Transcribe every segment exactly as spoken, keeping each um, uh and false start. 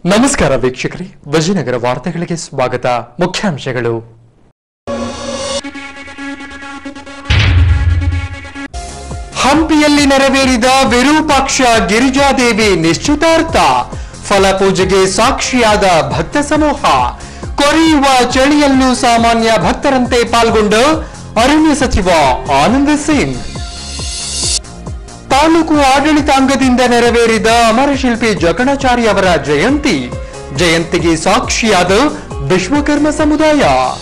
ನಮಸ್ಕಾರ ವೀಕ್ಷಕರೇ, ವಿಜಯನಗರ ವಾರ್ತೆಗಳಿಗೆ ಸ್ವಾಗತ. ಮುಖ್ಯಾಂಶಗಳು. ಹಂಪಿಯಲ್ಲಿ ನೆರವೇರಿದ ವಿರೂಪಾಕ್ಷ ಗಿರಿಜಾದೇವಿ ನಿಶ್ಚಿತಾರ್ಥ, ಫಲಪೂಜೆಗೆ ಸಾಕ್ಷಿಯಾದ ಭಕ್ತ ಸಮೂಹ. ಕೊರೆಯುವ ಚಳಿಯಲ್ಲೂ ಸಾಮಾನ್ಯ ಭಕ್ತರಂತೆ ಪಾಲ್ಗೊಂಡ ಅರಣ್ಯ ಸಚಿವ ಆನಂದ್ ಸಿಂಗ್. ತಾಲೂಕು ಆಡಳಿತಾಂಗದಿಂದ ನೆರವೇರಿದ ಅಮರಶಿಲ್ಪಿ ಜಕಣಾಚಾರಿ ಅವರ ಜಯಂತಿ, ಜಯಂತಿಗೆ ಸಾಕ್ಷಿಯಾದ ವಿಶ್ವಕರ್ಮ ಸಮುದಾಯ.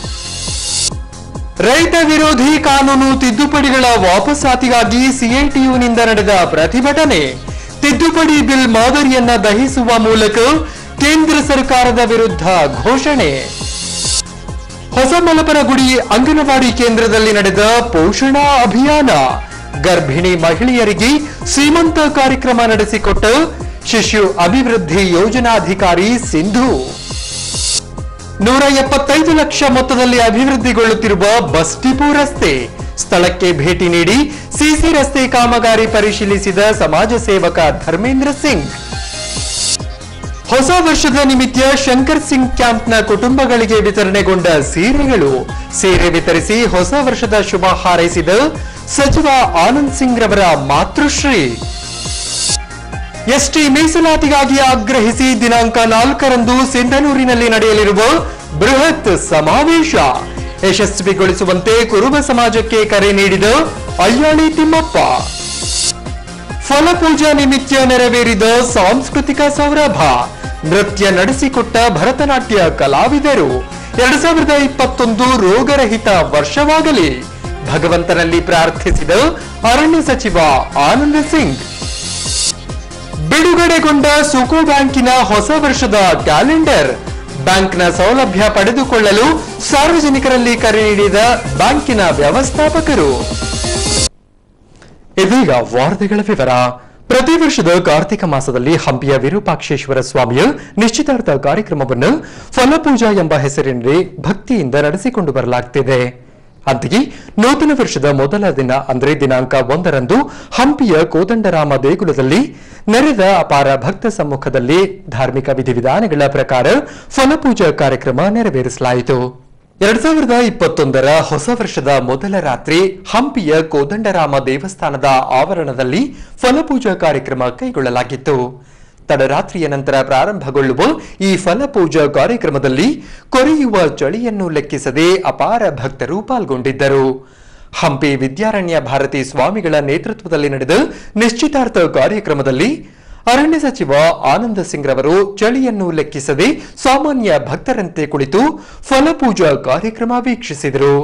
ರೈತ ವಿರೋಧಿ ಕಾನೂನು ತಿದ್ದುಪಡಿಗಳ ವಾಪಸಾತಿಗಾಗಿ ಸಿಐಟಿಯುನಿಂದ ನಡೆದ ಪ್ರತಿಭಟನೆ, ತಿದ್ದುಪಡಿ ಬಿಲ್ ಮಾದರಿಯನ್ನ ದಹಿಸುವ ಮೂಲಕ ಕೇಂದ್ರ ಸರ್ಕಾರದ ವಿರುದ್ಧ ಘೋಷಣೆ. ಹೊಸಮಲಪನಗುಡಿ ಅಂಗನವಾಡಿ ಕೇಂದ್ರದಲ್ಲಿ ನಡೆದ ಪೋಷಣಾ ಅಭಿಯಾನ, ಗರ್ಭಿಣಿ ಮಹಿಳೆಯರಿಗೆ ಸೀಮಂತ ಕಾರ್ಯಕ್ರಮ ನಡೆಸಿಕೊಟ್ಟ ಶಿಶು ಅಭಿವೃದ್ಧಿ ಯೋಜನಾಧಿಕಾರಿ ಸಿಂಧು. ನೂರ ಎಪ್ಪತ್ತೈದು ಲಕ್ಷ ಮೊತ್ತದಲ್ಲಿ ಅಭಿವೃದ್ಧಿಗೊಳ್ಳುತ್ತಿರುವ ಬಸ್ ಡಿಪೋ ರಸ್ತೆ, ಸ್ಥಳಕ್ಕೆ ಭೇಟಿ ನೀಡಿ ಸಿಸಿ ರಸ್ತೆ ಕಾಮಗಾರಿ ಪರಿಶೀಲಿಸಿದ ಸಮಾಜ ಸೇವಕ ಧರ್ಮೇಂದ್ರ ಸಿಂಗ್. ಹೊಸ ವರ್ಷದ ನಿಮಿತ್ತ ಶಂಕರ್ ಸಿಂಗ್ ಕ್ಯಾಂಪ್ನ ಕುಟುಂಬಗಳಿಗೆ ವಿತರಣೆಗೊಂಡ ಸೀರೆಗಳು, ಸೀರೆ ವಿತರಿಸಿ ಹೊಸ ವರ್ಷದ ಶುಭ ಹಾರೈಸಿದ ಸಚಿವ ಆನಂದ್ ಸಿಂಗ್ ರವರ ಮಾತೃಶ್ರೀ. ಎಸ್ಟಿ ಮೀಸಲಾತಿಗಾಗಿ ಆಗ್ರಹಿಸಿ ದಿನಾಂಕ ನಾಲ್ಕರಂದು ಸಿಂಧನೂರಿನಲ್ಲಿ ನಡೆಯಲಿರುವ ಬೃಹತ್ ಸಮಾವೇಶ ಯಶಸ್ವಿಗೊಳಿಸುವಂತೆ ಕುರುಬ ಸಮಾಜಕ್ಕೆ ಕರೆ ನೀಡಿದ ಅಯ್ಯಾಳಿ ತಿಮ್ಮಪ್ಪ. ಫಲಪೂಜಾ ನಿಮಿತ್ತ ನೆರವೇರಿದ ಸಾಂಸ್ಕೃತಿಕ ಸೌರಭ, ನೃತ್ಯ ನಡೆಸಿಕೊಟ್ಟ ಭರತನಾಟ್ಯ ಕಲಾವಿದರು. ಎರಡ್ ಸಾವಿರದ ಇಪ್ಪತ್ತೊಂದು ರೋಗರಹಿತ ವರ್ಷವಾಗಲಿ ಭಗವಂತನಲ್ಲಿ ಪ್ರಾರ್ಥಿಸಿದ ಅರಣ್ಯ ಸಚಿವ ಆನಂದ್ ಸಿಂಗ್. ಬಿಡುಗಡೆಗೊಂಡ ಸುಕೋ ಬ್ಯಾಂಕಿನ ಹೊಸ ವರ್ಷದ ಕ್ಯಾಲೆಂಡರ್, ಬ್ಯಾಂಕ್ನ ಸೌಲಭ್ಯ ಪಡೆದುಕೊಳ್ಳಲು ಸಾರ್ವಜನಿಕರಲ್ಲಿ ಕರೆ ನೀಡಿದ ಬ್ಯಾಂಕಿನ ವ್ಯವಸ್ಥಾಪಕರು. ಇದೀಗ ವಾರ್ತೆಗಳ ವಿವರ. ಪ್ರತಿ ವರ್ಷದ ಕಾರ್ತಿಕ ಮಾಸದಲ್ಲಿ ಹಂಪಿಯ ವಿರೂಪಾಕ್ಷೇಶ್ವರ ಸ್ವಾಮಿಯ ನಿಶ್ಚಿತಾರ್ಥ ಕಾರ್ಯಕ್ರಮವನ್ನು ಫಲಪೂಜಾ ಎಂಬ ಹೆಸರಿನಲ್ಲಿ ಭಕ್ತಿಯಿಂದ ನಡೆಸಿಕೊಂಡು ಬರಲಾಗುತ್ತಿದೆ. ಅಂತೆಯೇ ನೂತನ ವರ್ಷದ ಮೊದಲ ದಿನ ಅಂದರೆ ದಿನಾಂಕ ಒಂದರಂದು ಹಂಪಿಯ ಕೋದಂಡರಾಮ ದೇಗುಲದಲ್ಲಿ ನೆರೆದ ಅಪಾರ ಭಕ್ತ ಸಮ್ಮುಖದಲ್ಲಿ ಧಾರ್ಮಿಕ ವಿಧಿವಿಧಾನಗಳ ಪ್ರಕಾರ ಫಲಪೂಜಾ ಕಾರ್ಯಕ್ರಮ ನೆರವೇರಿಸಲಾಯಿತು. ಎರಡ್ ಸಾವಿರದ ಇಪ್ಪತ್ತೊಂದರ ಹೊಸ ವರ್ಷದ ಮೊದಲ ರಾತ್ರಿ ಹಂಪಿಯ ಕೋದಂಡರಾಮ ದೇವಸ್ಥಾನದ ಆವರಣದಲ್ಲಿ ಫಲಪೂಜಾ ಕಾರ್ಯಕ್ರಮ ಕೈಗೊಳ್ಳಲಾಗಿತ್ತು. ತಡರಾತ್ರಿಯ ನಂತರ ಪ್ರಾರಂಭಗೊಳ್ಳುವ ಈ ಫಲಪೂಜಾ ಕಾರ್ಯಕ್ರಮದಲ್ಲಿ ಕೊರೆಯುವ ಚಳಿಯನ್ನು ಲೆಕ್ಕಿಸದೆ ಅಪಾರ ಭಕ್ತರು ಪಾಲ್ಗೊಂಡಿದ್ದರು. ಹಂಪಿ ವಿದ್ಯಾರಣ್ಯ ಭಾರತಿ ಸ್ವಾಮಿಗಳ ನೇತೃತ್ವದಲ್ಲಿ ನಡೆದ ನಿಶ್ಚಿತಾರ್ಥ ಕಾರ್ಯಕ್ರಮದಲ್ಲಿ ಅರಣ್ಯ ಸಚಿವ ಆನಂದ್ ಸಿಂಗ್ ರವರು ಚಳಿಯನ್ನು ಲೆಕ್ಕಿಸದೆ ಸಾಮಾನ್ಯ ಭಕ್ತರಂತೆ ಕುಳಿತು ಫಲಪೂಜಾ ಕಾರ್ಯಕ್ರಮ ವೀಕ್ಷಿಸಿದರು.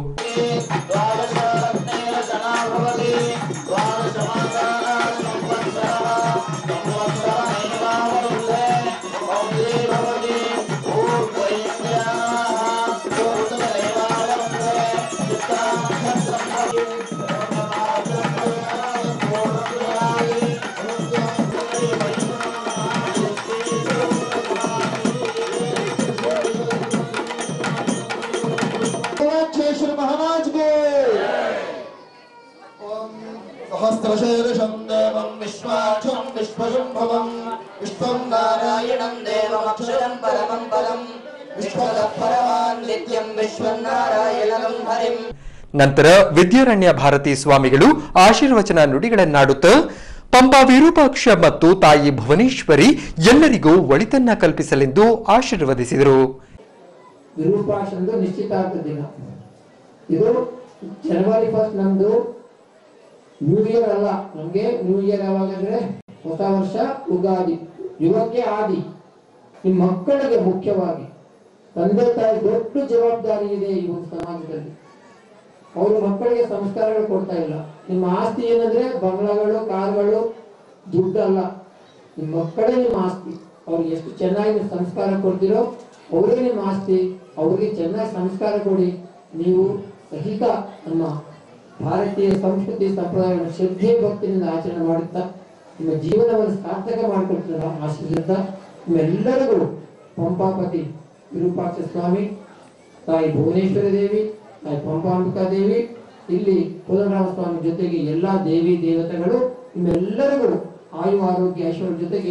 सहस्रशीर्षं देवं विश्वाक्षं विश्वशंभवं विश्वं नारायणं देवमक्षरं परमं पदं विश्वतः परमान् नित्यं विश्वं नारायणं हरिं. ನಂತರ ವಿದ್ಯಾರಣ್ಯ ಭಾರತಿ ಸ್ವಾಮಿಗಳು ಆಶೀರ್ವಚನ ನುಡಿಗಳನ್ನಾಡುತ್ತಾ ಪಂಪಾ ವಿರೂಪಾಕ್ಷ ಮತ್ತು ತಾಯಿ ಭುವನೇಶ್ವರಿ ಎಲ್ಲರಿಗೂ ಒಳಿತನ್ನ ಕಲ್ಪಿಸಲೆಂದು ಆಶೀರ್ವದಿಸಿದರು. ವಿರೂಪಾಕ್ಷಂದು ನಿಶ್ಚಿತಾರ್ಥ ದಿನ ಇದು. ಜನವರಿ ಫಸ್ಟ್ ನಮ್ದು ನ್ಯೂ ಇಯರ್ ಅಲ್ಲ, ನಮ್ಗೆ ನ್ಯೂ ಇಯರ್ ಯಾವಾಗಂದ್ರೆ ಹೊಸ ವರ್ಷ, ಉಗಾದಿ, ಯುಗಕ್ಕೆ ಆದಿ. ನಿಮ್ಮ ಮಕ್ಕಳಿಗೆ ಮುಖ್ಯವಾಗಿ ತಂದೆ ತಾಯಿ ದೊಡ್ಡ ಜವಾಬ್ದಾರಿ ಇದೆ ಈ ಒಂದು ಸಮಾಜದಲ್ಲಿ. ಅವರು ಮಕ್ಕಳಿಗೆ ಸಂಸ್ಕಾರಗಳು ಕೊಡ್ತಾ ಇಲ್ಲ. ನಿಮ್ಮ ಆಸ್ತಿ ಏನಂದ್ರೆ ಬಂಗ್ಲಾಗಳು, ಕಾರ್ಗಳು, ದುಡ್ಡಲ್ಲ. ನಿಮ್ಮ ಮಕ್ಕಳೇ ನಿಮ್ಮ ಆಸ್ತಿ. ಅವ್ರಿಗೆ ಎಷ್ಟು ಚೆನ್ನಾಗಿ ನೀವು ಸಂಸ್ಕಾರ ಕೊಡ್ತೀರೋ ಅವ್ರಿಗೆ ನಿಮ್ಮ ಆಸ್ತಿ. ಅವ್ರಿಗೆ ಚೆನ್ನಾಗಿ ಸಂಸ್ಕಾರ ಕೊಡಿ. ನೀವು ಸಹಿತ ನಮ್ಮ ಭಾರತೀಯ ಸಂಸ್ಕೃತಿ ಸಂಪ್ರದಾಯವನ್ನು ಶ್ರದ್ಧೆ ಭಕ್ತಿಯಿಂದ ಆಚರಣೆ ಮಾಡುತ್ತಾ ನಿಮ್ಮ ಜೀವನವನ್ನು ಸಾರ್ಥಕ ಮಾಡಿಕೊಡ್ತೀರ ಆಶೀರ್ವಾದ ನಿಮ್ಮೆಲ್ಲರಿಗೂ ಪಂಪಾಪತಿ ವಿರೂಪಾಕ್ಷ ಸ್ವಾಮಿ, ತಾಯಿ ಭುವನೇಶ್ವರಿ ದೇವಿ, ತಾಯಿ ಪಂಪಾಂಬಿಕಾ ದೇವಿ, ಇಲ್ಲಿ ಕೋದಂಡರಾಮ ಸ್ವಾಮಿ ಜೊತೆಗೆ ಎಲ್ಲಾ ದೇವಿ ದೇವತೆಗಳು ನಿಮ್ಮೆಲ್ಲರಿಗೂ ಆಯು ಆರೋಗ್ಯ ಐಶ್ವರ್ಯ ಜೊತೆಗೆ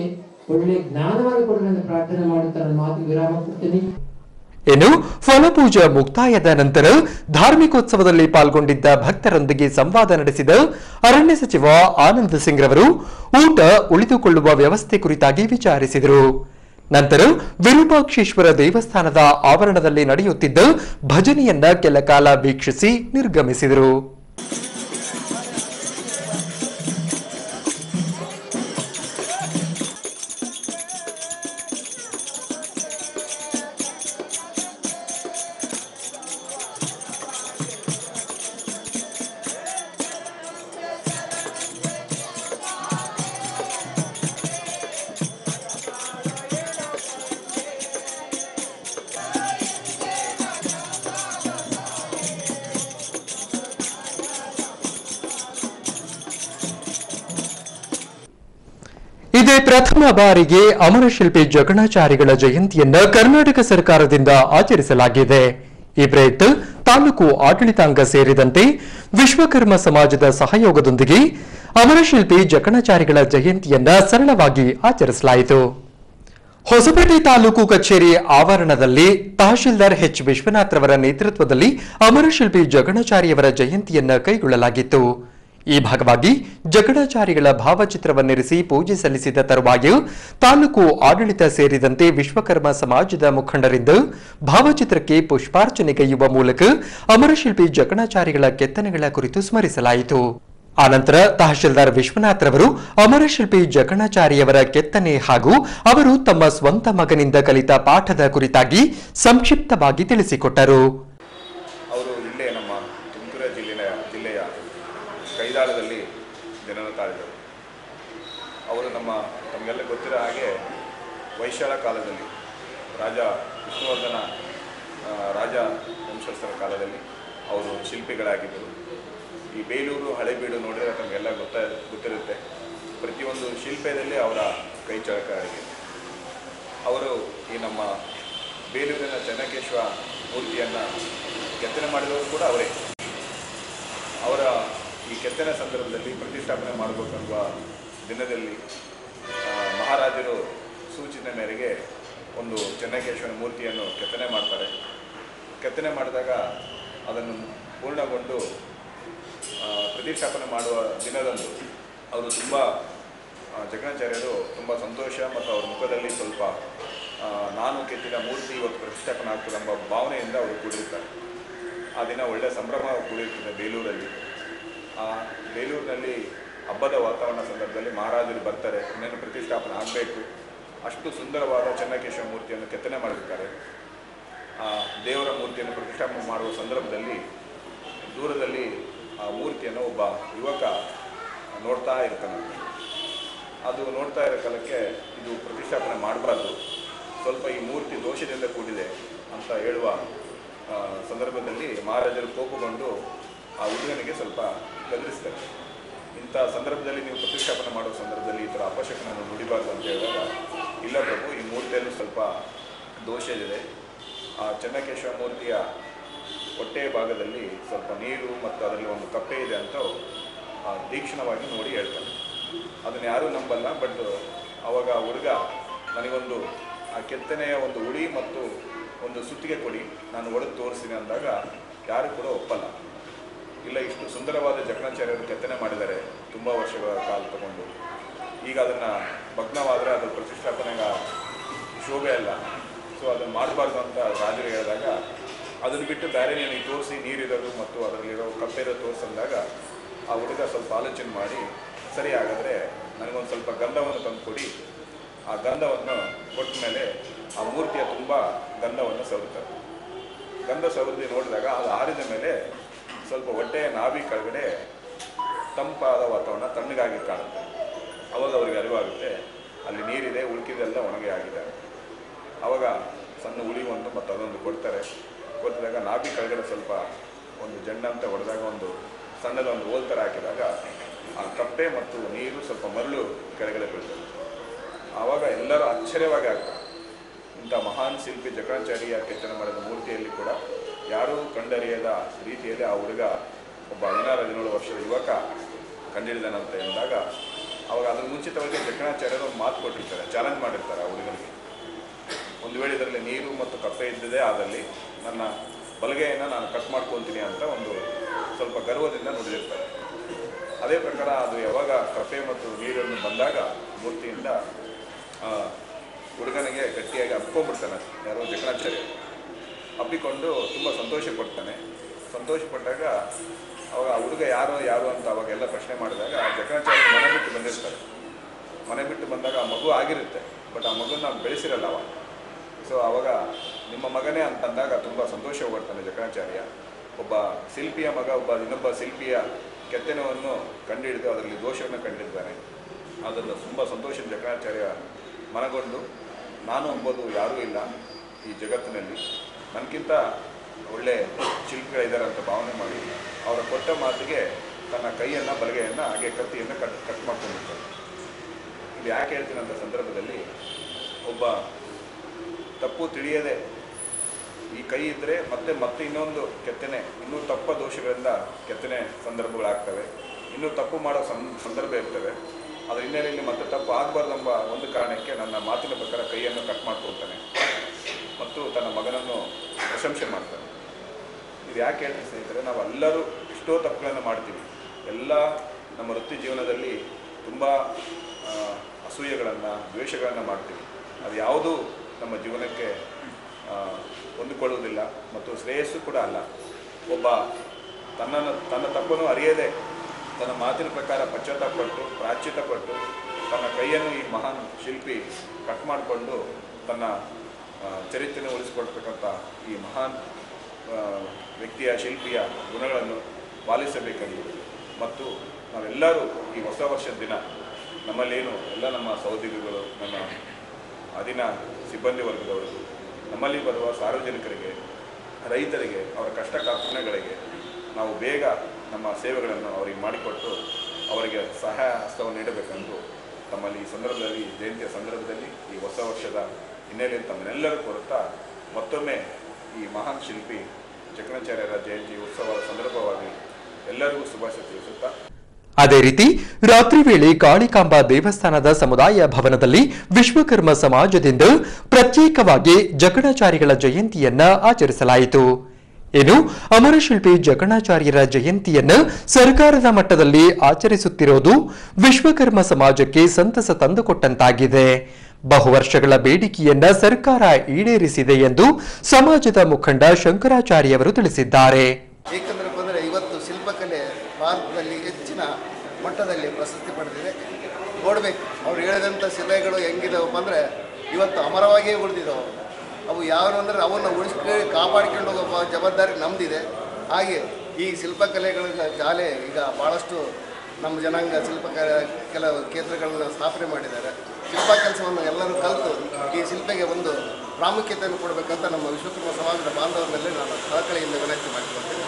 ಒಳ್ಳೆ ಜ್ಞಾನವನ್ನು ಕೊಡಲಿ ಅಂತ ಪ್ರಾರ್ಥನೆ ಮಾಡುತ್ತಾ ನನ್ನ ಮಾತು ವಿರಾಮ ಕೊಡ್ತೀನಿ. ಇನ್ನು ಫಲಪೂಜಾ ಮುಕ್ತಾಯದ ನಂತರ ಧಾರ್ಮಿಕೋತ್ಸವದಲ್ಲಿ ಪಾಲ್ಗೊಂಡಿದ್ದ ಭಕ್ತರೊಂದಿಗೆ ಸಂವಾದ ನಡೆಸಿದ ಅರಣ್ಯ ಸಚಿವ ಆನಂದ್ ಸಿಂಗ್ ರವರು ಊಟ ಉಳಿದುಕೊಳ್ಳುವ ವ್ಯವಸ್ಥೆ ಕುರಿತಾಗಿ ವಿಚಾರಿಸಿದರು. ನಂತರ ವಿರೂಪಾಕ್ಷೇಶ್ವರ ದೇವಸ್ಥಾನದ ಆವರಣದಲ್ಲಿ ನಡೆಯುತ್ತಿದ್ದ ಭಜನೆಯನ್ನ ಕೆಲ ಕಾಲ ವೀಕ್ಷಿಸಿ ನಿರ್ಗಮಿಸಿದರು. ಇದೇ ಪ್ರಥಮ ಬಾರಿಗೆ ಅಮರಶಿಲ್ಪಿ ಜಕಣಾಚಾರಿಗಳ ಜಯಂತಿಯನ್ನ ಕರ್ನಾಟಕ ಸರ್ಕಾರದಿಂದ ಆಚರಿಸಲಾಗಿದೆ. ಈ ಪ್ರಯುಕ್ತ ತಾಲೂಕು ಆಡಳಿತಾಂಗ ಸೇರಿದಂತೆ ವಿಶ್ವಕರ್ಮ ಸಮಾಜದ ಸಹಯೋಗದೊಂದಿಗೆ ಅಮರಶಿಲ್ಪಿ ಜಕಣಾಚಾರಿಗಳ ಜಯಂತಿಯನ್ನ ಸರಳವಾಗಿ ಆಚರಿಸಲಾಯಿತು. ಹೊಸಪೇಟೆ ತಾಲೂಕು ಕಚೇರಿ ಆವರಣದಲ್ಲಿ ತಹಶೀಲ್ದಾರ್ ಎಚ್ ವಿಶ್ವನಾಥ್ ರವರ ನೇತೃತ್ವದಲ್ಲಿ ಅಮರಶಿಲ್ಪಿ ಜಕಣಾಚಾರಿಯವರ ಜಯಂತಿಯನ್ನ ಕೈಗೊಳ್ಳಲಾಗಿತ್ತು. ಈ ಭಾಗವಾಗಿ ಜಕಣಾಚಾರಿಗಳ ಭಾವಚಿತ್ರವನ್ನಿರಿಸಿ ಪೂಜೆ ಸಲ್ಲಿಸಿದ ತರುವಾಯ ತಾಲೂಕು ಆಡಳಿತ ಸೇರಿದಂತೆ ವಿಶ್ವಕರ್ಮ ಸಮಾಜದ ಮುಖಂಡರಿಂದ ಭಾವಚಿತ್ರಕ್ಕೆ ಪುಷ್ಪಾರ್ಚನೆಗೈಯುವ ಮೂಲಕ ಅಮರಶಿಲ್ಪಿ ಜಕಣಾಚಾರಿಗಳ ಕೆತ್ತನೆಗಳ ಕುರಿತು ಸ್ಮರಿಸಲಾಯಿತು. ಆನಂತರ ತಹಶೀಲ್ದಾರ್ ವಿಶ್ವನಾಥ್ ರವರು ಅಮರಶಿಲ್ಪಿ ಜಕಣಾಚಾರಿಯವರ ಕೆತ್ತನೆ ಹಾಗೂ ಅವರು ತಮ್ಮ ಸ್ವಂತ ಮಗನಿಂದ ಕಲಿತ ಪಾಠದ ಕುರಿತಾಗಿ ಸಂಕ್ಷಿಪ್ತವಾಗಿ ತಿಳಿಸಿಕೊಟ್ಟರು. ಕೈದಾಳದಲ್ಲಿ ಜನನ ತಾಳಿದರು. ಅವರು ನಮ್ಮ ತಮಗೆಲ್ಲ ಗೊತ್ತಿರೋ ಹಾಗೆ ವೈಶಾಲ ಕಾಲದಲ್ಲಿ ರಾಜ ವಿಷ್ಣುವರ್ಧನ ರಾಜ ವಂಶಸ್ಥರ ಕಾಲದಲ್ಲಿ ಅವರು ಶಿಲ್ಪಿಗಳಾಗಿದ್ದರು. ಈ ಬೇಲೂರು ಹಳೆಬೀಡು ನೋಡಿದರೆ ತಮಗೆಲ್ಲ ಗೊತ್ತ ಗೊತ್ತಿರುತ್ತೆ ಪ್ರತಿಯೊಂದು ಶಿಲ್ಪದಲ್ಲಿ ಅವರ ಕೈ ಚಳಕ ಆಗಿದೆ. ಅವರು ಈ ನಮ್ಮ ಬೇಲೂರಿನ ಚೆನ್ನಕೇಶ್ವರ ಮೂರ್ತಿಯನ್ನು ಕೆತ್ತನೆ ಮಾಡಿದವರು ಕೂಡ ಅವರೇ. ಅವರ ಈ ಕೆತ್ತನೆ ಸಂದರ್ಭದಲ್ಲಿ ಪ್ರತಿಷ್ಠಾಪನೆ ಮಾಡಬೇಕೆಂಬ ದಿನದಲ್ಲಿ ಮಹಾರಾಜರು ಸೂಚನೆ ಮೇರೆಗೆ ಒಂದು ಚೆನ್ನಕೇಶ್ವರ ಮೂರ್ತಿಯನ್ನು ಕೆತ್ತನೆ ಮಾಡ್ತಾರೆ. ಕೆತ್ತನೆ ಮಾಡಿದಾಗ ಅದನ್ನು ಪೂರ್ಣಗೊಂಡು ಪ್ರತಿಷ್ಠಾಪನೆ ಮಾಡುವ ದಿನದಂದು ಅವರು ತುಂಬ ಜಕಣಾಚಾರ್ಯರು ತುಂಬ ಸಂತೋಷ ಮತ್ತು ಅವರ ಮುಖದಲ್ಲಿ ಸ್ವಲ್ಪ ನಾನು ಕೆತ್ತಿದ ಮೂರ್ತಿ ಇವತ್ತು ಪ್ರತಿಷ್ಠಾಪನೆ ಆಗ್ತದೆ ಎಂಬ ಭಾವನೆಯಿಂದ ಅವರು ಕೂಡಿರ್ತಾರೆ. ಆ ದಿನ ಒಳ್ಳೆಯ ಸಂಭ್ರಮ ಕೂಡಿರ್ತದೆ ಬೇಲೂರಲ್ಲಿ. ಆ ಬೇಲೂರಿನಲ್ಲಿ ಹಬ್ಬದ ವಾತಾವರಣ ಸಂದರ್ಭದಲ್ಲಿ ಮಹಾರಾಜರು ಬರ್ತಾರೆ, ಇನ್ನೇನು ಪ್ರತಿಷ್ಠಾಪನೆ ಆಗಬೇಕು. ಅಷ್ಟು ಸುಂದರವಾದ ಚೆನ್ನಕೇಶ್ವರ ಮೂರ್ತಿಯನ್ನು ಕೆತ್ತನೆ ಮಾಡಿರ್ತಾರೆ. ಆ ದೇವರ ಮೂರ್ತಿಯನ್ನು ಪ್ರತಿಷ್ಠಾಪನೆ ಮಾಡುವ ಸಂದರ್ಭದಲ್ಲಿ ದೂರದಲ್ಲಿ ಆ ಮೂರ್ತಿಯನ್ನು ಒಬ್ಬ ಯುವಕ ನೋಡ್ತಾ ಇರ್ತಾನೆ. ಅದು ನೋಡ್ತಾ ಇರೋ ಕಾಲಕ್ಕೆ ಇದು ಪ್ರತಿಷ್ಠಾಪನೆ ಮಾಡಬಾರ್ದು, ಸ್ವಲ್ಪ ಈ ಮೂರ್ತಿ ದೋಷದಿಂದ ಕೂಡಿದೆ ಅಂತ ಹೇಳುವ ಸಂದರ್ಭದಲ್ಲಿ ಮಹಾರಾಜರು ಕೋಪಗೊಂಡು ಆ ಹುಡುಗನಿಗೆ ಸ್ವಲ್ಪ ಗದರಿಸ್ತಾರೆ. ಇಂಥ ಸಂದರ್ಭದಲ್ಲಿ ನೀವು ಪ್ರತಿಷ್ಠಾಪನೆ ಮಾಡುವ ಸಂದರ್ಭದಲ್ಲಿ ಈ ಥರ ಅಪಶಕನನ್ನು ನುಡಿಬಾರ್ದು ಅಂತ ಹೇಳಿದಾಗ, ಇಲ್ಲ ಪ್ರಭು, ಈ ಮೂರ್ತಿಯಲ್ಲೂ ಸ್ವಲ್ಪ ದೋಷ ಇದೆ. ಆ ಚೆನ್ನಕೇಶ್ವರ ಮೂರ್ತಿಯ ಹೊಟ್ಟೆಯ ಭಾಗದಲ್ಲಿ ಸ್ವಲ್ಪ ನೀರು ಮತ್ತು ಅದರಲ್ಲಿ ಒಂದು ಕಪ್ಪೆ ಇದೆ ಅಂತ ತೀಕ್ಷ್ಣವಾಗಿ ನೋಡಿ ಹೇಳ್ತಾನೆ. ಅದನ್ನು ಯಾರೂ ನಂಬಲ್ಲ. ಬಟ್ ಅವಾಗ ಹುಡುಗ ನನಗೊಂದು ಆ ಕೆತ್ತನೆಯ ಒಂದು ಉಳಿ ಮತ್ತು ಒಂದು ಸುತ್ತಿಗೆ ಕೊಡಿ, ನಾನು ಒಡೆದು ತೋರಿಸ್ತೀನಿ ಅಂದಾಗ ಯಾರು ಕೂಡ ಒಪ್ಪಲ್ಲ. ಇಲ್ಲ, ಇಷ್ಟು ಸುಂದರವಾದ ಜಕಣಾಚಾರ್ಯರು ಕೆತ್ತನೆ ಮಾಡಿದ್ದಾರೆ ತುಂಬ ವರ್ಷಗಳ ಕಾಲ ತಗೊಂಡು, ಈಗ ಅದನ್ನು ಭಗ್ನವಾದರೆ ಅದು ಪ್ರತಿಷ್ಠಾಪನೆಗೆ ಶೋಭೆ ಅಲ್ಲ, ಸೊ ಅದನ್ನು ಮಾಡಬಾರ್ದು ಅಂತ ರಾಜರು ಹೇಳಿದಾಗ ಅದನ್ನು ಬಿಟ್ಟು ಬೇರೆ ನೀನು ತೋರಿಸಿ ನೀರಿರೋದು ಮತ್ತು ಅದರಲ್ಲಿರೋ ಕಪ್ಪೆ ಇರೋದು ತೋರಿಸಂದಾಗ ಆ ಹುಡುಗ ಸ್ವಲ್ಪ ಆಲೋಚನೆ ಮಾಡಿ, ಸರಿ ಹಾಗಾದರೆ ನನಗೊಂದು ಸ್ವಲ್ಪ ಗಂಧವನ್ನು ತಂದು ಕೊಡಿ. ಆ ಗಂಧವನ್ನು ಕೊಟ್ಟ ಮೇಲೆ ಆ ಮೂರ್ತಿಯ ತುಂಬ ಗಂಧವನ್ನು ಸವರುತ್ತಾರೆ. ಗಂಧ ಸವರಿಸಿ ನೋಡಿದಾಗ ಅದು ಆರಿದ ಮೇಲೆ ಸ್ವಲ್ಪ ಹೊಟ್ಟೆಯ ನಾಭಿ ಕೆಳಗಡೆ ತಂಪಾದ ವಾತಾವರಣ ತಣ್ಣಗಾಗಿ ಕಾಣುತ್ತೆ. ಅವಾಗ ಅವ್ರಿಗೆ ಅರಿವಾಗುತ್ತೆ ಅಲ್ಲಿ ನೀರಿದೆ, ಉಳ್ಕಿದೆಲ್ಲ ಒಣಗಿ ಆಗಿದೆ. ಆವಾಗ ಸಣ್ಣ ಹುಳಿ ಒಂದು ಮತ್ತು ಅದೊಂದು ಕೊಡ್ತಾರೆ. ಕೊಟ್ಟಿದಾಗ ನಾಭಿ ಕೆಳಗಡೆ ಸ್ವಲ್ಪ ಒಂದು ಜಂಡಂತ ಹೊಡೆದಾಗ ಒಂದು ಸಣ್ಣದೊಂದು ಹೋಲ್ ಥರ ಹಾಕಿದಾಗ ಆ ಕಪ್ಪೆ ಮತ್ತು ನೀರು ಸ್ವಲ್ಪ ಮರಳು ಕೆಳಗಡೆ ಬೀಳ್ತದೆ. ಆವಾಗ ಎಲ್ಲರೂ ಆಶ್ಚರ್ಯವಾಗಿ ಆಗ್ತಾರೆ. ಇಂಥ ಮಹಾನ್ ಶಿಲ್ಪಿ ಜಕಣಾಚಾರ್ಯ ಕೆತ್ತನೆ ಮಾಡಿದ ಮೂರ್ತಿಯಲ್ಲಿ ಕೂಡ ಯಾರೂ ಕಂಡರಿಯದ ರೀತಿಯಲ್ಲಿ ಆ ಹುಡುಗ ಒಬ್ಬ ಹದಿನಾರು ಹದಿನೇಳು ವರ್ಷದ ಯುವಕ ಕಂಡಿಡಿದನಂತ ಎಂದಾಗ ಅವಾಗ ಅದ್ರ ಮುಂಚಿತವಾಗಿ ಜಕಣಾಚಾರ್ಯರು ಒಂದು ಮಾತು ಕೊಟ್ಟಿರ್ತಾರೆ, ಚಾಲೆಂಜ್ ಮಾಡಿರ್ತಾರೆ ಆ ಹುಡುಗನಿಗೆ. ಒಂದು ವೇಳೆ ಇದರಲ್ಲಿ ನೀರು ಮತ್ತು ಕಪ್ಪೆ ಇದ್ದಿದೆ ಆದಲ್ಲಿ ನನ್ನ ಬಲಗೆಯನ್ನು ನಾನು ಕಟ್ ಮಾಡ್ಕೊಳ್ತೀನಿ ಅಂತ ಒಂದು ಸ್ವಲ್ಪ ಗರ್ವದಿಂದ ನುಡಿದಿರ್ತಾರೆ. ಅದೇ ಪ್ರಕಾರ ಅದು ಯಾವಾಗ ಕಪ್ಪೆ ಮತ್ತು ನೀರನ್ನು ಬಂದಾಗ ಮೂರ್ತಿಯಿಂದ ಹುಡುಗನಿಗೆ ಗಟ್ಟಿಯಾಗಿ ಅಪ್ಕೊಂಡ್ಬಿಡ್ತಾನೆ ಯಾರೋ ಜಕಣಾಚಾರ್ಯ. ಅಪ್ಪಿಕೊಂಡು ತುಂಬ ಸಂತೋಷ ಪಡ್ತಾನೆ. ಸಂತೋಷಪಟ್ಟಾಗ ಅವಾಗ ಆ ಹುಡುಗ ಯಾರೋ ಯಾರು ಅಂತ ಅವಾಗೆಲ್ಲ ಪ್ರಶ್ನೆ ಮಾಡಿದಾಗ ಜಕಣಾಚಾರ್ಯ ಮನೆ ಬಿಟ್ಟು ಬಂದಿರ್ತಾರೆ. ಮನೆ ಬಿಟ್ಟು ಬಂದಾಗ ಆ ಮಗು ಆಗಿರುತ್ತೆ, ಬಟ್ ಆ ಮಗುನ ನಾವು ಬೆಳೆಸಿರಲ್ಲ ಅವ. ಸೊ ಅವಾಗ ನಿಮ್ಮ ಮಗನೇ ಅಂತಂದಾಗ ತುಂಬ ಸಂತೋಷ ಹೋಗ್ತಾನೆ ಜಕಣಾಚಾರ್ಯ. ಒಬ್ಬ ಶಿಲ್ಪಿಯ ಮಗ ಒಬ್ಬ ಇನ್ನೊಬ್ಬ ಶಿಲ್ಪಿಯ ಕೆತ್ತನೆಯನ್ನು ಕಂಡುಹಿಡಿದು ಅದರಲ್ಲಿ ದೋಷವನ್ನು ಕಂಡಿದ್ದಾನೆ. ಅದನ್ನು ತುಂಬ ಸಂತೋಷದ ಜಕಣಾಚಾರ್ಯ ಮನಗೊಂಡು ನಾನು ಎಂಬುದು ಯಾರೂ ಇಲ್ಲ ಈ ಜಗತ್ತಿನಲ್ಲಿ, ನನಗಿಂತ ಒಳ್ಳೆ ಶಿಲ್ಪಿಗಳಿದ್ದಾರೆ ಅಂತ ಭಾವನೆ ಮಾಡಿ ಅವರ ಕೊಟ್ಟ ಮಾತಿಗೆ ತನ್ನ ಕೈಯನ್ನು ಬಲಗೆಯನ್ನು ಹಾಗೆ ಕತ್ತಿಯನ್ನು ಕಟ್ ಕಟ್ ಮಾಡ್ಕೊಂಡಿರ್ತಾರೆ. ಇದು ಯಾಕೆ ಹೇಳ್ತೀನಿ ಅಂತ ಸಂದರ್ಭದಲ್ಲಿ ಒಬ್ಬ ತಪ್ಪು ತಿಳಿಯದೆ ಈ ಕೈ ಇದ್ದರೆ ಮತ್ತೆ ಮತ್ತೆ ಇನ್ನೊಂದು ಕೆತ್ತನೆ ಇನ್ನೂ ತಪ್ಪ ದೋಷಗಳಿಂದ ಕೆತ್ತನೆ ಸಂದರ್ಭಗಳಾಗ್ತವೆ, ಇನ್ನೂ ತಪ್ಪು ಮಾಡೋ ಸಂದರ್ಭ ಇರ್ತವೆ. ಅದರ ಹಿನ್ನೆಲೆಯಲ್ಲಿ ಮತ್ತೆ ತಪ್ಪು ಆಗಬಾರ್ದೆಂಬ ಒಂದು ಕಾರಣಕ್ಕೆ ನನ್ನ ಮಾತಿನ ಪ್ರಕಾರ ಕೈಯನ್ನು ಕಟ್ ಮಾಡ್ಕೊಳ್ತಾನೆ ಮತ್ತು ತನ್ನ ಮಗನನ್ನು ಪ್ರಶಂಸೆ ಮಾಡ್ತಾನೆ. ಇದು ಯಾಕೆ ಹೇಳ್ತೀನಿ ಸ್ನೇಹಿತರೆ, ನಾವು ಎಲ್ಲರೂ ಎಷ್ಟೋ ತಪ್ಪುಗಳನ್ನು ಮಾಡ್ತೀವಿ. ಎಲ್ಲ ನಮ್ಮ ವೃತ್ತಿ ಜೀವನದಲ್ಲಿ ತುಂಬ ಅಸೂಯೆಗಳನ್ನು ದ್ವೇಷಗಳನ್ನು ಮಾಡ್ತೀವಿ. ಅದು ಯಾವುದೂ ನಮ್ಮ ಜೀವನಕ್ಕೆ ಹೊಂದಿಕೊಳ್ಳುವುದಿಲ್ಲ ಮತ್ತು ಶ್ರೇಯಸ್ಸು ಕೂಡ ಅಲ್ಲ. ಒಬ್ಬ ತನ್ನನ್ನು ತನ್ನ ತಪ್ಪನ್ನು ಅರಿಯದೆ ತನ್ನ ಮಾತಿನ ಪ್ರಕಾರ ಪಶ್ಚಾತ್ತಾಪಪಟ್ಟು ಪ್ರಾಶ್ಚಿತ್ಯಪಟ್ಟು ತನ್ನ ಕೈಯನ್ನು ಈ ಮಹಾನ್ ಶಿಲ್ಪಿ ಕಟ್ ಮಾಡಿಕೊಂಡು ತನ್ನ ಚರಿತ್ರೆಯನ್ನು ಉಳಿಸಿಕೊಳ್ತಕ್ಕಂಥ ಈ ಮಹಾನ್ ವ್ಯಕ್ತಿಯ ಶಿಲ್ಪಿಯ ಗುಣಗಳನ್ನು ಪಾಲಿಸಬೇಕೆಂದು ಮತ್ತು ನಾವೆಲ್ಲರೂ ಈ ಹೊಸ ವರ್ಷದ ದಿನ ನಮ್ಮಲ್ಲೇನು ಎಲ್ಲ ನಮ್ಮ ಸಹೋದ್ಯೋಗಿಗಳು, ನಮ್ಮ ಅಧೀನ ಸಿಬ್ಬಂದಿ ವರ್ಗದವರಿಗೂ, ನಮ್ಮಲ್ಲಿ ಬರುವ ಸಾರ್ವಜನಿಕರಿಗೆ, ರೈತರಿಗೆ, ಅವರ ಕಷ್ಟ ಕಾರ್ಪಣ್ಯಗಳಿಗೆ ನಾವು ಬೇಗ ನಮ್ಮ ಸೇವೆಗಳನ್ನು ಅವರಿಗೆ ಮಾಡಿಕೊಟ್ಟು ಅವರಿಗೆ ಸಹಾಯ ಹಸ್ತವನ್ನು ನೀಡಬೇಕೆಂದು ತಮ್ಮಲ್ಲಿ ಈ ಸಂದರ್ಭದಲ್ಲಿ ಜಯಂತಿಯ ಸಂದರ್ಭದಲ್ಲಿ ಈ ಹೊಸ ವರ್ಷದ ಹಿನ್ನೆಲೆಯಲ್ಲಿ ತಮ್ಮನ್ನೆಲ್ಲರೂ ಕೊಡುತ್ತಾ ಮತ್ತೊಮ್ಮೆ ಈ ಮಹಾನ್ ಶಿಲ್ಪಿ ಜಕಣಾಚಾರ್ಯರ ಜಯಂತಿ ಉತ್ಸವದ ಸಂದರ್ಭವಾಗಿ ಎಲ್ಲರಿಗೂ ಶುಭಾಶಯ ತಿಳಿಸುತ್ತಾ, ಅದೇ ರೀತಿ ರಾತ್ರಿ ವೇಳೆ ಕಾಳಿಕಾಂಬಾ ದೇವಸ್ಥಾನದ ಸಮುದಾಯ ಭವನದಲ್ಲಿ ವಿಶ್ವಕರ್ಮ ಸಮಾಜದಿಂದ ಪ್ರತ್ಯೇಕವಾಗಿ ಜಕಣಾಚಾರ್ಯಗಳ ಜಯಂತಿಯನ್ನ ಆಚರಿಸಲಾಯಿತು. ಇನ್ನು ಅಮರಶಿಲ್ಪಿ ಜಕಣಾಚಾರ್ಯರ ಜಯಂತಿಯನ್ನ ಸರ್ಕಾರದ ಮಟ್ಟದಲ್ಲಿ ಆಚರಿಸುತ್ತಿರುವುದು ವಿಶ್ವಕರ್ಮ ಸಮಾಜಕ್ಕೆ ಸಂತಸ ತಂದುಕೊಟ್ಟಂತಾಗಿದೆ. ಬಹುವರ್ಷಗಳ ಬೇಡಿಕೆಯನ್ನ ಸರ್ಕಾರ ಈಡೇರಿಸಿದೆ ಎಂದು ಸಮಾಜದ ಮುಖಂಡ ಶಂಕರಾಚಾರ್ಯವರು ತಿಳಿಸಿದ್ದಾರೆ. ಏಕೆಂದ್ರಪ್ಪ ಅಂದರೆ ಇವತ್ತು ಶಿಲ್ಪಕಲೆ ಭಾರತದಲ್ಲಿ ಹೆಚ್ಚಿನ ಮಟ್ಟದಲ್ಲಿ ಪ್ರಶಸ್ತಿ ಪಡೆದಿದೆ. ನೋಡಬೇಕು ಅವ್ರು ಹೇಳಿದಂಥ ಶಿಲೆಗಳು ಹೆಂಗಿದಾವಪ್ಪ ಅಂದರೆ ಇವತ್ತು ಅಮರವಾಗಿಯೇ ಉಳಿದಿದ್ದಾವೆ. ಅವು ಯಾವ ಅಂದರೆ ಅವನ್ನು ಉಳಿಸ್ಕೊಂಡು ಕಾಪಾಡಿಕೊಂಡು ಹೋಗೋ ಜವಾಬ್ದಾರಿ ನಮ್ಮದಿದೆ. ಹಾಗೆ ಈ ಶಿಲ್ಪಕಲೆಗಳ ಜಾಲೆ ಈಗ ಭಾಳಷ್ಟು ನಮ್ಮ ಜನಾಂಗ ಶಿಲ್ಪಕಲೆ ಕೆಲವು ಕೇಂದ್ರಗಳನ್ನು ಸ್ಥಾಪನೆ ಮಾಡಿದ್ದಾರೆ. ಶಿಲ್ಪ ಕೆಲಸವನ್ನು ಎಲ್ಲರೂ ಕಲಿತು ಈ ಶಿಲ್ಪಿಗೆ ಒಂದು ಪ್ರಾಮುಖ್ಯತೆಯನ್ನು ಕೊಡಬೇಕಂತ ನಮ್ಮ ವಿಶ್ವಕರ್ಮ ಸಮಾಜದ ಬಾಂಧವರ ಮೇಲೆ ನಾನು ಕಳಕಳಿಯಿಂದ ವಿನಂತಿ ಮಾಡಿಕೊಳ್ತೇನೆ.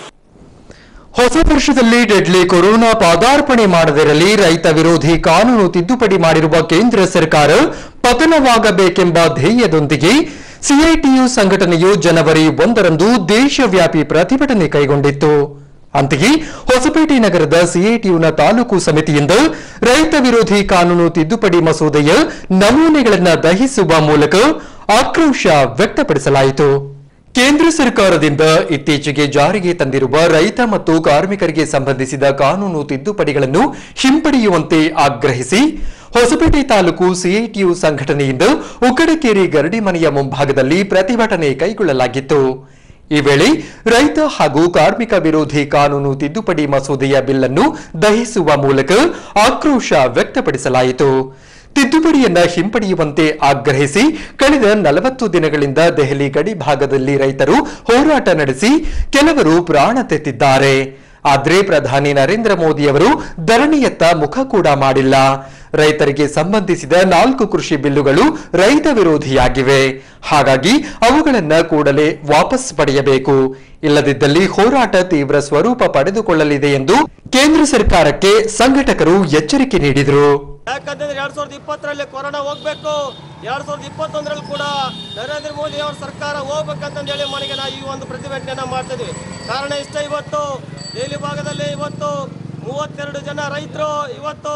ಹೊಸ ವರ್ಷದಲ್ಲಿ ಡೆಡ್ಲಿ ಕೊರೋನಾ ಪಾದಾರ್ಪಣೆ ಮಾಡದಿರಲಿ ರೈತ ವಿರೋಧಿ ಕಾನೂನು ತಿದ್ದುಪಡಿ ಮಾಡಿರುವ ಕೇಂದ್ರ ಸರ್ಕಾರ ಪತನವಾಗಬೇಕೆಂಬ ಧ್ಯೇಯದೊಂದಿಗೆ ಸಿಐಟಿಯು ಸಂಘಟನೆಯು ಜನವರಿ ಒಂದರಂದು ದೇಶವ್ಯಾಪಿ ಪ್ರತಿಭಟನೆ ಕೈಗೊಂಡಿತ್ತು. ಅಂತೆಯೇ ಹೊಸಪೇಟೆ ನಗರದ ಸಿಐಟಿಯುನ ತಾಲೂಕು ಸಮಿತಿಯಿಂದ ರೈತ ವಿರೋಧಿ ಕಾನೂನು ತಿದ್ದುಪಡಿ ಮಸೂದೆಯ ನಮೂನೆಗಳನ್ನು ದಹಿಸುವ ಮೂಲಕ ಆಕ್ರೋಶ ವ್ಯಕ್ತಪಡಿಸಲಾಯಿತು. ಕೇಂದ್ರ ಸರ್ಕಾರದಿಂದ ಇತ್ತೀಚೆಗೆ ಜಾರಿಗೆ ತಂದಿರುವ ರೈತ ಮತ್ತು ಕಾರ್ಮಿಕರಿಗೆ ಸಂಬಂಧಿಸಿದ ಕಾನೂನು ತಿದ್ದುಪಡಿಗಳನ್ನು ಹಿಂಪಡೆಯುವಂತೆ ಆಗ್ರಹಿಸಿ ಹೊಸಪೇಟೆ ತಾಲೂಕು ಸಿಐಟಿಯು ಸಂಘಟನೆಯಿಂದ ಉಕ್ಕಡಕೇರಿ ಗರಡಿ ಮನೆಯ ಮುಂಭಾಗದಲ್ಲಿ ಪ್ರತಿಭಟನೆ ಕೈಗೊಳ್ಳಲಾಗಿತ್ತು. ಈ ವೇಳೆ ರೈತ ಹಾಗೂ ಕಾರ್ಮಿಕ ವಿರೋಧಿ ಕಾನೂನು ತಿದ್ದುಪಡಿ ಮಸೂದೆಯ ಬಿಲ್ ಅನ್ನು ದಹಿಸುವ ಮೂಲಕ ಆಕ್ರೋಶ ವ್ಯಕ್ತಪಡಿಸಲಾಯಿತು. ತಿದ್ದುಪಡಿಯನ್ನ ಹಿಂಪಡೆಯುವಂತೆ ಆಗ್ರಹಿಸಿ ಕಳೆದ ನಲವತ್ತು ದಿನಗಳಿಂದ ದೆಹಲಿ ಗಡಿ ಭಾಗದಲ್ಲಿ ರೈತರು ಹೋರಾಟ ನಡೆಸಿ ಕೆಲವರು ಪ್ರಾಣ ತೆತ್ತಿದ್ದಾರೆ. ಆದರೆ ಪ್ರಧಾನಿ ನರೇಂದ್ರ ಮೋದಿಯವರು ಧರಣಿಯತ್ತ ಮುಖ ಕೂಡ ಮಾಡಿಲ್ಲ. ರೈತರಿಗೆ ಸಂಬಂಧಿಸಿದ ನಾಲ್ಕು ಕೃಷಿ ಬಿಲ್ಲುಗಳು ರೈತ ವಿರೋಧಿಯಾಗಿವೆ. ಹಾಗಾಗಿ ಅವುಗಳನ್ನ ಕೂಡಲೇ ವಾಪಸ್ ಪಡೆಯಬೇಕು, ಇಲ್ಲದಿದ್ದಲ್ಲಿ ಹೋರಾಟ ತೀವ್ರ ಸ್ವರೂಪ ಪಡೆದುಕೊಳ್ಳಲಿದೆ ಎಂದು ಕೇಂದ್ರ ಸರ್ಕಾರಕ್ಕೆ ಸಂಘಟಕರು ಎಚ್ಚರಿಕೆ ನೀಡಿದರು. ಯಾಕಂತಂದ್ರೆ ಎರಡ್ ಸಾವಿರದ ಇಪ್ಪತ್ತರಲ್ಲಿ ಕೊರೋನಾ ಹೋಗ್ಬೇಕು, ಎರಡ್ ಸಾವಿರದ ಇಪ್ಪತ್ತೊಂದರಲ್ಲಿ ಕೂಡ ನರೇಂದ್ರ ಮೋದಿ ಅವರ ಸರ್ಕಾರ ಹೋಗ್ಬೇಕಂತಂದು ಹೇಳಿ ಮನೆಗೆ ನಾವು ಈ ಒಂದು ಪ್ರತಿಭಟನೆಯನ್ನ ಮಾಡ್ತಾ ಇದೀವಿ. ಕಾರಣ ಇಷ್ಟ, ಇವತ್ತು ದೆಹಲಿ ಭಾಗದಲ್ಲಿ ಇವತ್ತು ಮೂವತ್ತೆರಡು ಜನ ರೈತರು ಇವತ್ತು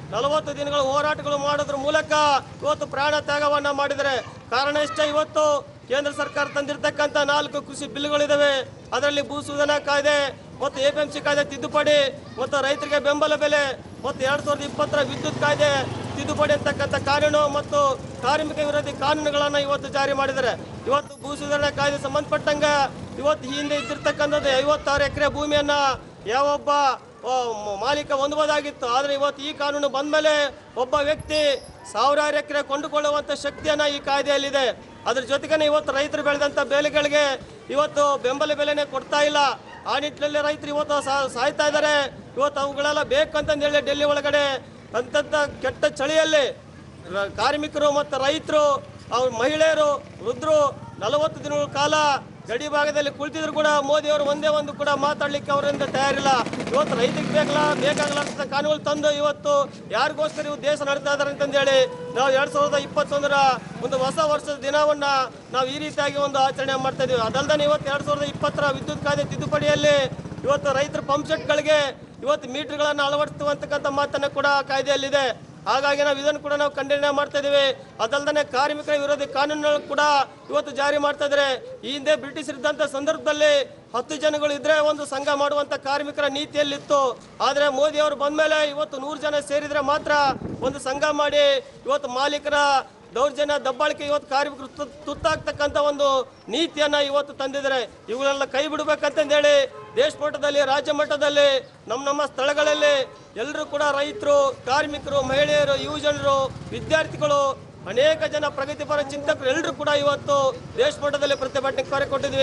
ನಲವತ್ತು ದಿನಗಳ ಹೋರಾಟಗಳು ಮಾಡೋದ್ರ ಮೂಲಕ ಇವತ್ತು ಪ್ರಾಣ ತ್ಯಾಗವನ್ನ ಮಾಡಿದರೆ. ಕಾರಣ ಇಷ್ಟ, ಇವತ್ತು ಕೇಂದ್ರ ಸರ್ಕಾರ ತಂದಿರತಕ್ಕಂಥ ನಾಲ್ಕು ಕೃಷಿ ಬಿಲ್ಗಳಿದಾವೆ. ಅದರಲ್ಲಿ ಭೂ ಸುಧಾರಣಾ ಕಾಯ್ದೆ ಮತ್ತು ಎ ಪಿ ಎಂ ಸಿ ಕಾಯ್ದೆ ತಿದ್ದುಪಡಿ ಮತ್ತು ರೈತರಿಗೆ ಬೆಂಬಲ ಬೆಲೆ ಮತ್ತು ಎರಡ್ ಸಾವಿರದ ಇಪ್ಪತ್ತರ ವಿದ್ಯುತ್ ಕಾಯ್ದೆ ತಿದ್ದುಪಡಿ ಅಂತಕ್ಕಂಥ ಕಾನೂನು ಮತ್ತು ಕಾರ್ಮಿಕ ವಿರೋಧಿ ಕಾನೂನುಗಳನ್ನು ಇವತ್ತು ಜಾರಿ ಮಾಡಿದ್ದಾರೆ. ಇವತ್ತು ಭೂ ಸುಧಾರಣಾ ಕಾಯ್ದೆ ಸಂಬಂಧಪಟ್ಟಂಗ ಇವತ್ತು ಹಿಂದೆ ಇದ್ದಿರ್ತಕ್ಕಂಥದ್ದು ಐವತ್ತಾರು ಎಕರೆ ಭೂಮಿಯನ್ನ ಯಾವೊಬ್ಬ ಮಾಲೀಕ ಹೊಂದಬಹುದಾಗಿತ್ತು. ಆದರೆ ಇವತ್ತು ಈ ಕಾನೂನು ಬಂದ ಮೇಲೆ ಒಬ್ಬ ವ್ಯಕ್ತಿ ಸಾವಿರಾರು ಎಕರೆ ಕೊಂಡುಕೊಳ್ಳುವಂಥ ಶಕ್ತಿಯನ್ನ ಈ ಕಾಯ್ದೆಯಲ್ಲಿದೆ. ಅದ್ರ ಜೊತೆಗೆ ಇವತ್ತು ರೈತರು ಬೆಳೆದಂಥ ಬೆಳೆಗಳಿಗೆ ಇವತ್ತು ಬೆಂಬಲ ಬೆಲೆನೇ ಕೊಡ್ತಾ ಇಲ್ಲ. ಆ ನಿಟ್ಟಿನಲ್ಲಿ ರೈತರು ಇವತ್ತು ಸಾಯ್ತಾ ಇದ್ದಾರೆ. ಇವತ್ತು ಅವುಗಳೆಲ್ಲ ಬೇಕಂತಂದೇಳಿ ಡೆಲ್ಲಿ ಒಳಗಡೆ ಅಂತಂತ ಕೆಟ್ಟ ಚಳಿಯಲ್ಲಿ ಕಾರ್ಮಿಕರು ಮತ್ತು ರೈತರು ಅವ್ರ ಮಹಿಳೆಯರು ವೃದ್ಧರು ನಲವತ್ತು ದಿನಗಳ ಕಾಲ ಗಡಿ ಭಾಗದಲ್ಲಿ ಕುಳಿತಿದ್ರು ಕೂಡ ಮೋದಿಯವರು ಒಂದೇ ಒಂದು ಕೂಡ ಮಾತಾಡ್ಲಿಕ್ಕೆ ಅವರಿಂದ ತಯಾರಿಲ್ಲ. ಇವತ್ತು ರೈತರಿಗೆ ಬೇಕಲ್ಲ ಬೇಕಾಗಲ್ಲ ಕಾನೂನು ತಂದು ಇವತ್ತು ಯಾರಿಗೋಸ್ಕರ ಇವು ದೇಶ ನಡ್ತಾ ಇದ್ದಾರೆ ಅಂತಂದೇಳಿ ನಾವು ಎರಡ್ ಸಾವಿರದ ಇಪ್ಪತ್ತೊಂದರ ಒಂದು ಹೊಸ ವರ್ಷದ ದಿನವನ್ನ ನಾವು ಈ ರೀತಿಯಾಗಿ ಒಂದು ಆಚರಣೆ ಮಾಡ್ತಾ ಇದೀವಿ. ಅದಲ್ಲದೆ ಇವತ್ತು ಎರಡ್ ಸಾವಿರದ ಇಪ್ಪತ್ತರ ವಿದ್ಯುತ್ ಕಾಯ್ದೆ ತಿದ್ದುಪಡಿಯಲ್ಲಿ ಇವತ್ತು ರೈತರ ಪಂಪ್ ಸೆಟ್ಗಳಿಗೆ ಇವತ್ತು ಮೀಟರ್ಗಳನ್ನು ಅಳವಡಿಸುವಂತಕ್ಕಂಥ ಮಾತನ್ನ ಕೂಡ ಕಾಯ್ದೆಯಲ್ಲಿದೆ. ಹಾಗಾಗಿ ನಾವು ಇದನ್ನು ಕೂಡ ನಾವು ಖಂಡನೆ ಮಾಡ್ತಾ ಇದೀವಿ. ಅದಲ್ಲದೆ ಕಾರ್ಮಿಕರ ವಿರೋಧಿ ಕಾನೂನುಗಳು ಕೂಡ ಇವತ್ತು ಜಾರಿ ಮಾಡ್ತಾ ಇದ್ದಾರೆ. ಈ ಹಿಂದೆ ಬ್ರಿಟಿಷ್ ಇದ್ದಂಥ ಸಂದರ್ಭದಲ್ಲಿ ಹತ್ತು ಜನಗಳು ಇದ್ರೆ ಒಂದು ಸಂಘ ಮಾಡುವಂತ ಕಾರ್ಮಿಕರ ನೀತಿಯಲ್ಲಿತ್ತು. ಆದರೆ ಮೋದಿ ಅವರು ಬಂದ ಮೇಲೆ ಇವತ್ತು ನೂರು ಜನ ಸೇರಿದ್ರೆ ಮಾತ್ರ ಒಂದು ಸಂಘ ಮಾಡಿ ಇವತ್ತು ಮಾಲೀಕರ ದೌರ್ಜನ್ಯ ದಬ್ಬಾಳಿಕೆ ಇವತ್ತು ಕಾರ್ಮಿಕರು ತುತ್ತಾಗ್ತಕ್ಕಂಥ ಒಂದು ನೀತಿಯನ್ನ ಇವತ್ತು ತಂದಿದ್ದಾರೆ. ಇವುಗಳೆಲ್ಲ ಕೈ ಬಿಡಬೇಕಂತಂದೇಳಿ ದೇಶ ಮಟ್ಟದಲ್ಲಿ ರಾಜ್ಯ ಮಟ್ಟದಲ್ಲಿ ನಮ್ಮ ನಮ್ಮ ಸ್ಥಳಗಳಲ್ಲಿ ಎಲ್ಲರೂ ಕೂಡ ರೈತರು, ಕಾರ್ಮಿಕರು, ಮಹಿಳೆಯರು, ಯುವಜನರು, ವಿದ್ಯಾರ್ಥಿಗಳು, ಅನೇಕ ಜನ ಪ್ರಗತಿಪರ ಚಿಂತಕರು ಎಲ್ಲರೂ ಕೂಡ ಇವತ್ತು ದೇಶ ಮಟ್ಟದಲ್ಲಿ ಪ್ರತಿಭಟನೆ ಕರೆ ಕೊಟ್ಟಿದ್ದೀವಿ.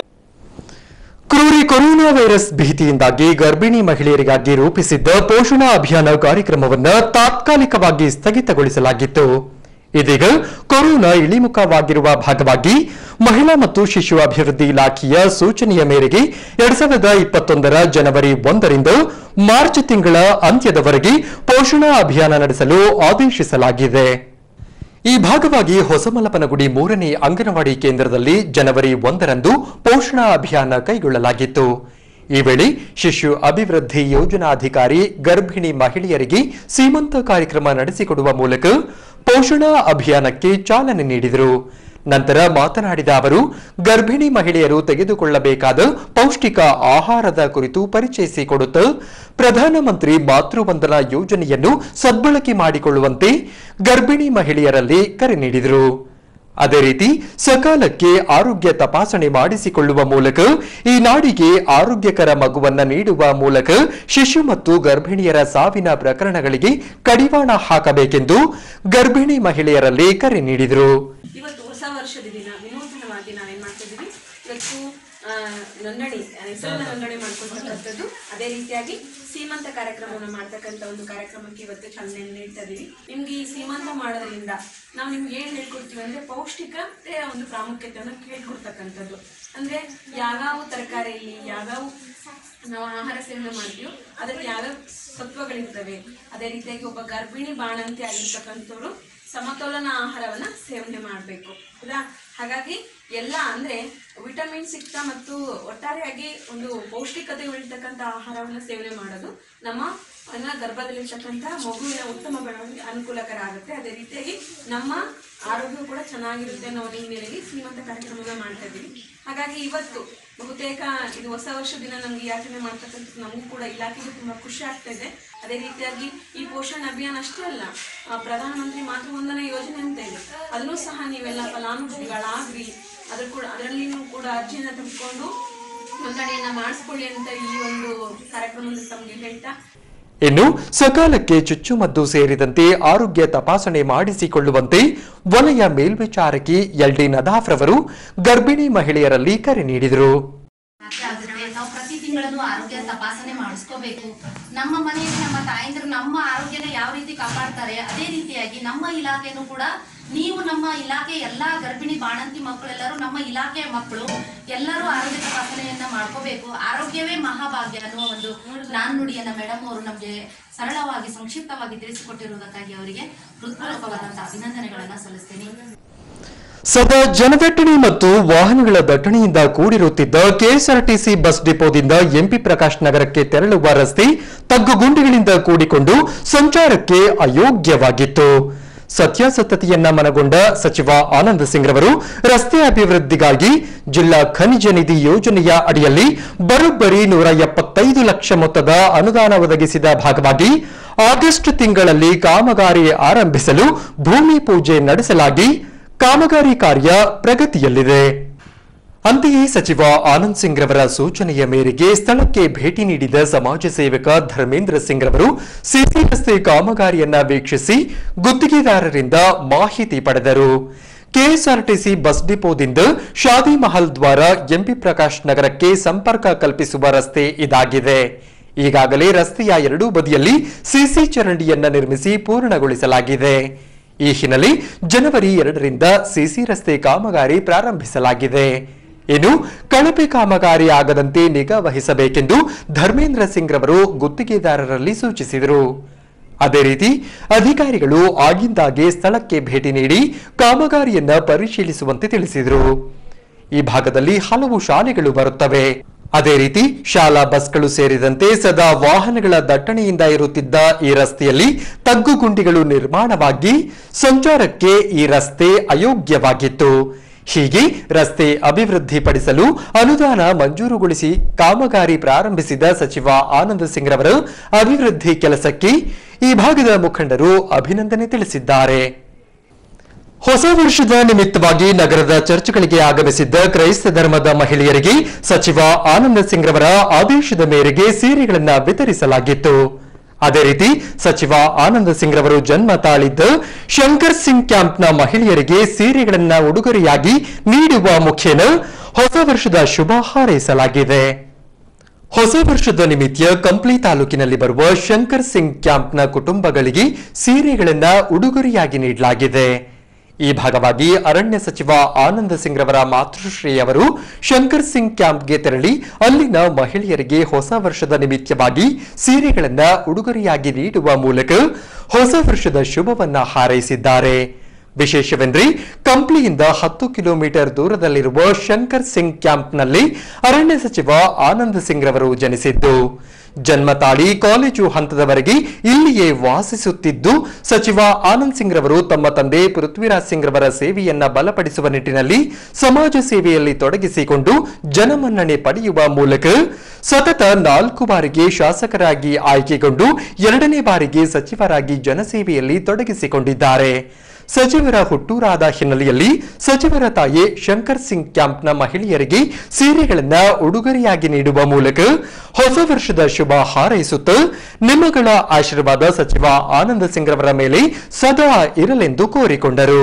ಕ್ರೂರಿ ಕೊರೋನಾ ವೈರಸ್ ಭೀತಿಯಿಂದಾಗಿ ಗರ್ಭಿಣಿ ಮಹಿಳೆಯರಿಗಾಗಿ ರೂಪಿಸಿದ್ದ ಪೋಷಣಾ ಅಭಿಯಾನ ಕಾರ್ಯಕ್ರಮವನ್ನು ತಾತ್ಕಾಲಿಕವಾಗಿ ಸ್ಥಗಿತಗೊಳಿಸಲಾಗಿತ್ತು. ಇದೀಗ ಕೊರೋನಾ ಇಳಿಮುಖವಾಗಿರುವ ಭಾಗವಾಗಿ ಮಹಿಳಾ ಮತ್ತು ಶಿಶು ಅಭಿವೃದ್ಧಿ ಇಲಾಖೆಯ ಸೂಚನೆಯ ಮೇರೆಗೆ ಎರಡ್ ಸಾವಿರದ ಇಪ್ಪತ್ತೊಂದರ ಜನವರಿ ಒಂದರಿಂದ ಮಾರ್ಚ್ ತಿಂಗಳ ಅಂತ್ಯದವರೆಗೆ ಪೋಷಣಾ ಅಭಿಯಾನ ನಡೆಸಲು ಆದೇಶಿಸಲಾಗಿದೆ. ಈ ಭಾಗವಾಗಿ ಹೊಸಮಲಪನಗುಡಿ ಮೂರನೇ ಅಂಗನವಾಡಿ ಕೇಂದ್ರದಲ್ಲಿ ಜನವರಿ ಒಂದರಂದು ಪೋಷಣಾ ಅಭಿಯಾನ ಕೈಗೊಳ್ಳಲಾಗಿತ್ತು. ಈ ವೇಳೆ ಶಿಶು ಅಭಿವೃದ್ಧಿ ಯೋಜನಾಧಿಕಾರಿ ಗರ್ಭಿಣಿ ಮಹಿಳೆಯರಿಗೆ ಸೀಮಂತ ಕಾರ್ಯಕ್ರಮ ನಡೆಸಿಕೊಡುವ ಮೂಲಕ ಪೋಷಣಾ ಅಭಿಯಾನಕ್ಕೆ ಚಾಲನೆ ನೀಡಿದರು. ನಂತರ ಮಾತನಾಡಿದ ಅವರು ಗರ್ಭಿಣಿ ಮಹಿಳೆಯರು ತೆಗೆದುಕೊಳ್ಳಬೇಕಾದ ಪೌಷ್ಟಿಕ ಆಹಾರದ ಕುರಿತು ಪರಿಚಯಿಸಿಕೊಡುತ್ತಾ ಪ್ರಧಾನಮಂತ್ರಿ ಮಾತೃವಂದನಾ ಯೋಜನೆಯನ್ನು ಸದ್ಬಳಕೆ ಮಾಡಿಕೊಳ್ಳುವಂತೆ ಗರ್ಭಿಣಿ ಮಹಿಳೆಯರಲ್ಲಿ ಕರೆ ನೀಡಿದರು. ಅದೇ ರೀತಿ ಸಕಾಲಕ್ಕೆ ಆರೋಗ್ಯ ತಪಾಸಣೆ ಮಾಡಿಸಿಕೊಳ್ಳುವ ಮೂಲಕ ಈ ನಾಡಿಗೆ ಆರೋಗ್ಯಕರ ಮಗುವನ್ನ ನೀಡುವ ಮೂಲಕ ಶಿಶು ಮತ್ತು ಗರ್ಭಿಣಿಯರ ಸಾವಿನ ಪ್ರಕರಣಗಳಿಗೆ ಕಡಿವಾಣ ಹಾಕಬೇಕೆಂದು ಗರ್ಭಿಣಿ ಮಹಿಳೆಯರಲ್ಲಿ ಕರೆ ನೀಡಿದರು. ಇವತ್ತು ಹೊಸ ವರ್ಷದ ದಿನ ವಿನೂತನವಾಗಿ ನಾವೇನ್ ಮಾಡ್ತಿದ್ದೀವಿ, ಇವತ್ತು ನೋಂದಣಿ ಹೆಸರನ್ನ ನೋಂದಣಿ ಮಾಡ್ಕೊಳ್ತಕ್ಕಂಥದ್ದು, ಅದೇ ರೀತಿಯಾಗಿ ಸೀಮಂತ ಕಾರ್ಯಕ್ರಮವನ್ನು ಮಾಡ್ತಕ್ಕಂಥ ಒಂದು ಕಾರ್ಯಕ್ರಮಕ್ಕೆ ಇವತ್ತು ಚಾಲನೆಯನ್ನು ನೀಡ್ತಾ ಇದೀವಿ. ನಿಮ್ಗೆ ಈ ಸೀಮಂತ ಮಾಡೋದ್ರಿಂದ ನಾವು ನಿಮ್ಗೆ ಏನ್ ಹೇಳ್ಕೊಡ್ತೀವಿ ಅಂದ್ರೆ ಪೌಷ್ಟಿಕತೆಯ ಒಂದು ಪ್ರಾಮುಖ್ಯತೆಯನ್ನು ಕೇಳ್ಕೊಡ್ತಕ್ಕಂಥದ್ದು. ಅಂದ್ರೆ ಯಾವ್ಯಾವ ತರಕಾರಿಯಲ್ಲಿ ಯಾವ್ಯಾವ ನಾವು ಆಹಾರ ಸೇವನೆ ಮಾಡ್ತೀವೋ ಅದರಲ್ಲಿ ಯಾವ್ಯಾವ ಸತ್ವಗಳಿರ್ತವೆ, ಅದೇ ರೀತಿಯಾಗಿ ಒಬ್ಬ ಗರ್ಭಿಣಿ ಬಾಣಂತಿ ಆಗಿರ್ತಕ್ಕಂಥವ್ರು ಸಮತೋಲನ ಆಹಾರವನ್ನ ಸೇವನೆ ಮಾಡಬೇಕು. ಹೌದಾ? ಹಾಗಾಗಿ ಎಲ್ಲ ಅಂದ್ರೆ ವಿಟಮಿನ್ ಸಿಕ್ತ ಮತ್ತು ಒಟ್ಟಾರೆಯಾಗಿ ಒಂದು ಪೌಷ್ಟಿಕತೆ ಉಳಿತಕ್ಕಂಥ ಆಹಾರವನ್ನು ಸೇವನೆ ಮಾಡೋದು ನಮ್ಮ ಗರ್ಭದಲ್ಲಿರ್ತಕ್ಕಂಥ ಮಗುವಿನ ಉತ್ತಮ ಬೆಳವಣಿಗೆ ಅನುಕೂಲಕರ ಆಗುತ್ತೆ. ಅದೇ ರೀತಿಯಾಗಿ ನಮ್ಮ ಆರೋಗ್ಯ ಕೂಡ ಚೆನ್ನಾಗಿರುತ್ತೆ ಅನ್ನೋ ಹಿನ್ನೆಲೆಯಲ್ಲಿ ಶ್ರೀಮಂತ ಕಾರ್ಯಕ್ರಮವನ್ನ ಮಾಡ್ತಾ ಇದ್ದೀವಿ. ಹಾಗಾಗಿ ಇವತ್ತು ಬಹುತೇಕ ಇದು ಹೊಸ ವರ್ಷ ದಿನ ನಮ್ಗೆ ಈ ಆಚರಣೆ ಮಾಡ್ತಕ್ಕಂಥದ್ದು ನಮಗೂ ಕೂಡ ಇಲಾಖೆಗೆ ತುಂಬಾ ಖುಷಿ ಆಗ್ತಾ ಇದೆ. ಅದೇ ರೀತಿಯಾಗಿ ಈ ಪೋಷಣ್ ಅಭಿಯಾನ ಅಷ್ಟೇ ಅಲ್ಲ, ಪ್ರಧಾನಮಂತ್ರಿ ಮಾತೃವಂದನಾ ಯೋಜನೆ ಅಂತ ಇದೆ, ಅದನ್ನು ಸಹ ನೀವೆಲ್ಲ ಫಲಾನುಭವಿಗಳಾಗ್ರಿ, ಅದ್ರ ಕೂಡ ಅದರಲ್ಲಿನೂ ಕೂಡ ಅರ್ಜಿಯನ್ನ ತುಂಬಿಕೊಂಡು ನೋಂದಣಿಯನ್ನ ಮಾಡಿಸ್ಕೊಳ್ಳಿ ಅಂತ ಈ ಒಂದು ಕಾರ್ಯಕ್ರಮದಲ್ಲಿ ತಮಗೆ ಹೇಳ್ತಾ, ಇನ್ನು ಸಕಾಲಕ್ಕೆ ಚುಚ್ಚುಮದ್ದು ಸೇರಿದಂತೆ ಆರೋಗ್ಯ ತಪಾಸಣೆ ಮಾಡಿಸಿಕೊಳ್ಳುವಂತೆ ವಲಯ ಮೇಲ್ವಿಚಾರಕಿ ಎಲ್ ಡಿ ನದಾಫ್ ರವರು ಗರ್ಭಿಣಿ ಮಹಿಳೆಯರಲ್ಲಿ ಕರೆ ನೀಡಿದರು. ನಾವು ಪ್ರತಿ ತಿಂಗಳನ್ನು ಆರೋಗ್ಯ ತಪಾಸಣೆ ಮಾಡಿಸ್ಕೋಬೇಕು. ನಮ್ಮ ಮನೆಯಲ್ಲಿ ನಮ್ಮ ತಾಯಂದಿರು ನಮ್ಮ ಆರೋಗ್ಯನ ಯಾವ ರೀತಿ ಕಾಪಾಡ್ತಾರೆ ಅದೇ ರೀತಿಯಾಗಿ ನಮ್ಮ ಇಲಾಖೆನೂ ಕೂಡ ನೀವು ನಮ್ಮ ಇಲಾಖೆ ಎಲ್ಲಾ ಗರ್ಭಿಣಿ ಬಾಣಂತಿ ಮಕ್ಕಳೆಲ್ಲರೂ ನಮ್ಮ ಇಲಾಖೆಯ ಮಕ್ಕಳು ಎಲ್ಲರೂ ಆರೋಗ್ಯ ತಪಾಸಣೆಯನ್ನ ಮಾಡ್ಕೋಬೇಕು. ಆರೋಗ್ಯವೇ ಮಹಾಭಾಗ್ಯ ಅನ್ನುವ ಒಂದು ನಾಣ್ಣುಡಿಯನ್ನ ಮೇಡಮ್ ಅವರು ನಮ್ಗೆ ಸರಳವಾಗಿ ಸಂಕ್ಷಿಪ್ತವಾಗಿ ತಿಳಿಸಿಕೊಟ್ಟಿರುವುದಕ್ಕಾಗಿ ಅವರಿಗೆ ಹೃತ್ಪೂರ್ವಕವಾದಂತಹ ಅಭಿನಂದನೆಗಳನ್ನ ಸಲ್ಲಿಸ್ತೇನೆ. ಸದಾ ಜನದಟ್ಟಣೆ ಮತ್ತು ವಾಹನಗಳ ದಟ್ಟಣೆಯಿಂದ ಕೂಡಿರುತ್ತಿದ್ದ ಕೆಎಸ್ಆರ್ಟಿಸಿ ಬಸ್ ಡಿಪೋದಿಂದ ಎಂಪಿ ಪ್ರಕಾಶ್ ನಗರಕ್ಕೆ ತೆರಳುವ ರಸ್ತೆ ತಗ್ಗುಗುಂಡಿಗಳಿಂದ ಕೂಡಿಕೊಂಡು ಸಂಚಾರಕ್ಕೆ ಅಯೋಗ್ಯವಾಗಿತ್ತು. ಸತ್ಯಾಸತ್ಯತೆಯನ್ನ ಮನಗೊಂಡ ಸಚಿವ ಆನಂದ್ ಸಿಂಗ್ ರವರು ರಸ್ತೆ ಅಭಿವೃದ್ಧಿಗಾಗಿ ಜಿಲ್ಲಾ ಖನಿಜ ನಿಧಿ ಯೋಜನೆಯ ಅಡಿಯಲ್ಲಿ ಬರೋಬ್ಬರಿ ನೂರ ಎಪ್ಪತ್ತೈದು ಲಕ್ಷ ಮೊತ್ತದ ಅನುದಾನ ಒದಗಿಸಿದ ಭಾಗವಾಗಿ ಆಗಸ್ಟ್ ತಿಂಗಳಲ್ಲಿ ಕಾಮಗಾರಿ ಆರಂಭಿಸಲು ಭೂಮಿ ಪೂಜೆ ನಡೆಸಲಾಗಿ ಕಾಮಗಾರಿ ಕಾರ್ಯ ಪ್ರಗತಿಯಲ್ಲಿದೆ. ಅಂತೆಯೇ ಸಚಿವ ಆನಂದ್ ಸಿಂಗ್ ರವರ ಸೂಚನೆಯ ಮೇರೆಗೆ ಸ್ಥಳಕ್ಕೆ ಭೇಟಿ ನೀಡಿದ ಸಮಾಜ ಸೇವಕ ಧರ್ಮೇಂದ್ರ ಸಿಂಗ್ ರವರು ಸಿಸಿ ರಸ್ತೆ ಕಾಮಗಾರಿಯನ್ನ ವೀಕ್ಷಿಸಿ ಗುತ್ತಿಗೆದಾರರಿಂದ ಮಾಹಿತಿ ಪಡೆದರು. ಕೆಎಸ್ಆರ್ಟಿಸಿ ಬಸ್ ಡಿಪೋದಿಂದ ಶಾದಿ ಮಹಲ್ ದ್ವಾರ ಎಂಪಿ ಪ್ರಕಾಶ್ ನಗರಕ್ಕೆ ಸಂಪರ್ಕ ಕಲ್ಪಿಸುವ ರಸ್ತೆ ಇದಾಗಿದೆ. ಈಗಾಗಲೇ ರಸ್ತೆಯ ಎರಡೂ ಬದಿಯಲ್ಲಿ ಸಿಸಿ ಚರಂಡಿಯನ್ನ ನಿರ್ಮಿಸಿ ಪೂರ್ಣಗೊಳಿಸಲಾಗಿದೆ. ಈ ಹಿನ್ನೆಲೆ ಜನವರಿ ಎರಡರಿಂದ ಸಿಸಿ ರಸ್ತೆ ಕಾಮಗಾರಿ ಪ್ರಾರಂಭಿಸಲಾಗಿದೆ. ಇನ್ನು ಕಳಪೆ ಕಾಮಗಾರಿ ಆಗದಂತೆ ನಿಗಾ ವಹಿಸಬೇಕೆಂದು ಧರ್ಮೇಂದ್ರ ಸಿಂಗ್ ರವರು ಗುತ್ತಿಗೆದಾರರಲ್ಲಿ ಸೂಚಿಸಿದರು. ಅದೇ ರೀತಿ ಅಧಿಕಾರಿಗಳು ಆಗಿಂದಾಗೆ ಸ್ಥಳಕ್ಕೆ ಭೇಟಿ ನೀಡಿ ಕಾಮಗಾರಿಯನ್ನ ಪರಿಶೀಲಿಸುವಂತೆ ತಿಳಿಸಿದರು. ಈ ಭಾಗದಲ್ಲಿ ಹಲವು ಶಾಲೆಗಳು ಬರುತ್ತವೆ. ಅದೇ ರೀತಿ ಶಾಲಾ ಬಸ್ಗಳು ಸೇರಿದಂತೆ ಸದಾ ವಾಹನಗಳ ದಟ್ಟಣೆಯಿಂದ ಇರುತ್ತಿದ್ದ ಈ ರಸ್ತೆಯಲ್ಲಿ ತಗ್ಗುಗುಂಡಿಗಳು ನಿರ್ಮಾಣವಾಗಿ ಸಂಚಾರಕ್ಕೆ ಈ ರಸ್ತೆ ಅಯೋಗ್ಯವಾಗಿತ್ತು. ಹೀಗೆ ರಸ್ತೆ ಅಭಿವೃದ್ಧಿಪಡಿಸಲು ಅನುದಾನ ಮಂಜೂರುಗೊಳಿಸಿ ಕಾಮಗಾರಿ ಪ್ರಾರಂಭಿಸಿದ ಸಚಿವ ಆನಂದ್ ಸಿಂಗ್ ರವರು ಅಭಿವೃದ್ಧಿ ಕೆಲಸಕ್ಕೆ ಈ ಭಾಗದ ಮುಖಂಡರು ಅಭಿನಂದನೆ ತಿಳಿಸಿದ್ದಾರೆ. ಹೊಸ ವರ್ಷದ ನಿಮಿತ್ತವಾಗಿ ನಗರದ ಚರ್ಚ್ಗಳಿಗೆ ಆಗಮಿಸಿದ್ದ ಕ್ರೈಸ್ತ ಧರ್ಮದ ಮಹಿಳೆಯರಿಗೆ ಸಚಿವ ಆನಂದ್ ಸಿಂಗ್ ರವರ ಆದೇಶದ ಮೇರೆಗೆ ಸೀರೆಗಳನ್ನು ವಿತರಿಸಲಾಗಿತ್ತು. ಅದೇ ರೀತಿ ಸಚಿವ ಆನಂದ್ ಸಿಂಗ್ ರವರು ಜನ್ಮ ತಾಳಿದ್ದ ಶಂಕರ್ ಸಿಂಗ್ ಕ್ಯಾಂಪ್ನ ಮಹಿಳೆಯರಿಗೆ ಸೀರೆಗಳನ್ನು ಉಡುಗೊರೆಯಾಗಿ ನೀಡುವ ಮುಖೇನ ಹೊಸ ವರ್ಷದ ಶುಭ ಹಾರೈಸಲಾಗಿದೆ. ಹೊಸ ವರ್ಷದ ನಿಮಿತ್ತ ಕಂಪ್ಲಿ ತಾಲೂಕಿನಲ್ಲಿ ಬರುವ ಶಂಕರ್ ಸಿಂಗ್ ಕ್ಯಾಂಪ್ನ ಕುಟುಂಬಗಳಿಗೆ ಸೀರೆಗಳನ್ನು ಉಡುಗೊರೆಯಾಗಿ ನೀಡಲಾಗಿದೆ. ಈ ಭಾಗವಾಗಿ ಅರಣ್ಯ ಸಚಿವ ಆನಂದ್ ಸಿಂಗ್ ರವರ ಮಾತೃಶ್ರೀ ಅವರು ಶಂಕರ್ ಸಿಂಗ್ ಕ್ಯಾಂಪ್ಗೆ ತೆರಳಿ ಅಲ್ಲಿನ ಮಹಿಳೆಯರಿಗೆ ಹೊಸ ವರ್ಷದ ನಿಮಿತ್ತವಾಗಿ ಸೀರೆಗಳನ್ನ ಉಡುಗೊರೆಯಾಗಿ ನೀಡುವ ಮೂಲಕ ಹೊಸ ವರ್ಷದ ಶುಭವನ್ನ ಹಾರೈಸಿದ್ದಾರೆ. ವಿಶೇಷವೆಂದರೆ ಕಂಪ್ಲಿಯಿಂದ ಹತ್ತು ಕಿಲೋಮೀಟರ್ ದೂರದಲ್ಲಿರುವ ಶಂಕರ್ ಸಿಂಗ್ ಕ್ಯಾಂಪ್ನಲ್ಲಿ ಅರಣ್ಯ ಸಚಿವ ಆನಂದ್ ಸಿಂಗ್ ರವರು ಜನಿಸಿದ್ದು ಜನ್ಮ ತಾಳಿ ಕಾಲೇಜು ಹಂತದವರೆಗೆ ಇಲ್ಲಿಯೇ ವಾಸಿಸುತ್ತಿದ್ದು ಸಚಿವ ಆನಂದ್ ಸಿಂಗ್ ರವರು ತಮ್ಮ ತಂದೆ ಪೃಥ್ವಿರಾಜ್ ಸಿಂಗ್ ರವರ ಸೇವೆಯನ್ನ ಬಲಪಡಿಸುವ ನಿಟ್ಟಿನಲ್ಲಿ ಸಮಾಜ ಸೇವೆಯಲ್ಲಿ ತೊಡಗಿಸಿಕೊಂಡು ಜನಮನ್ನಣೆ ಪಡೆಯುವ ಮೂಲಕ ಸತತ ನಾಲ್ಕು ಬಾರಿಗೆ ಶಾಸಕರಾಗಿ ಆಯ್ಕೆಗೊಂಡು ಎರಡನೇ ಬಾರಿಗೆ ಸಚಿವರಾಗಿ ಜನಸೇವೆಯಲ್ಲಿ ತೊಡಗಿಸಿಕೊಂಡಿದ್ದಾರೆ. ಸಚಿವರ ಹುಟ್ಟೂರಾದ ಹಿನ್ನೆಲೆಯಲ್ಲಿ ಸಚಿವರ ತಾಯಿ ಶಂಕರ್ ಸಿಂಗ್ ಕ್ಯಾಂಪ್ನ ಮಹಿಳೆಯರಿಗೆ ಸೀರೆಗಳನ್ನ ಉಡುಗೊರೆಯಾಗಿ ನೀಡುವ ಮೂಲಕ ಹೊಸ ವರ್ಷದ ಶುಭ ಹಾರೈಸುತ್ತ ನಿಮ್ಮಗಳ ಆಶೀರ್ವಾದ ಸಚಿವ ಆನಂದ್ ಸಿಂಗ್ ರವರ ಮೇಲೆ ಸದಾ ಇರಲೆಂದು ಕೋರಿಕೊಂಡರು.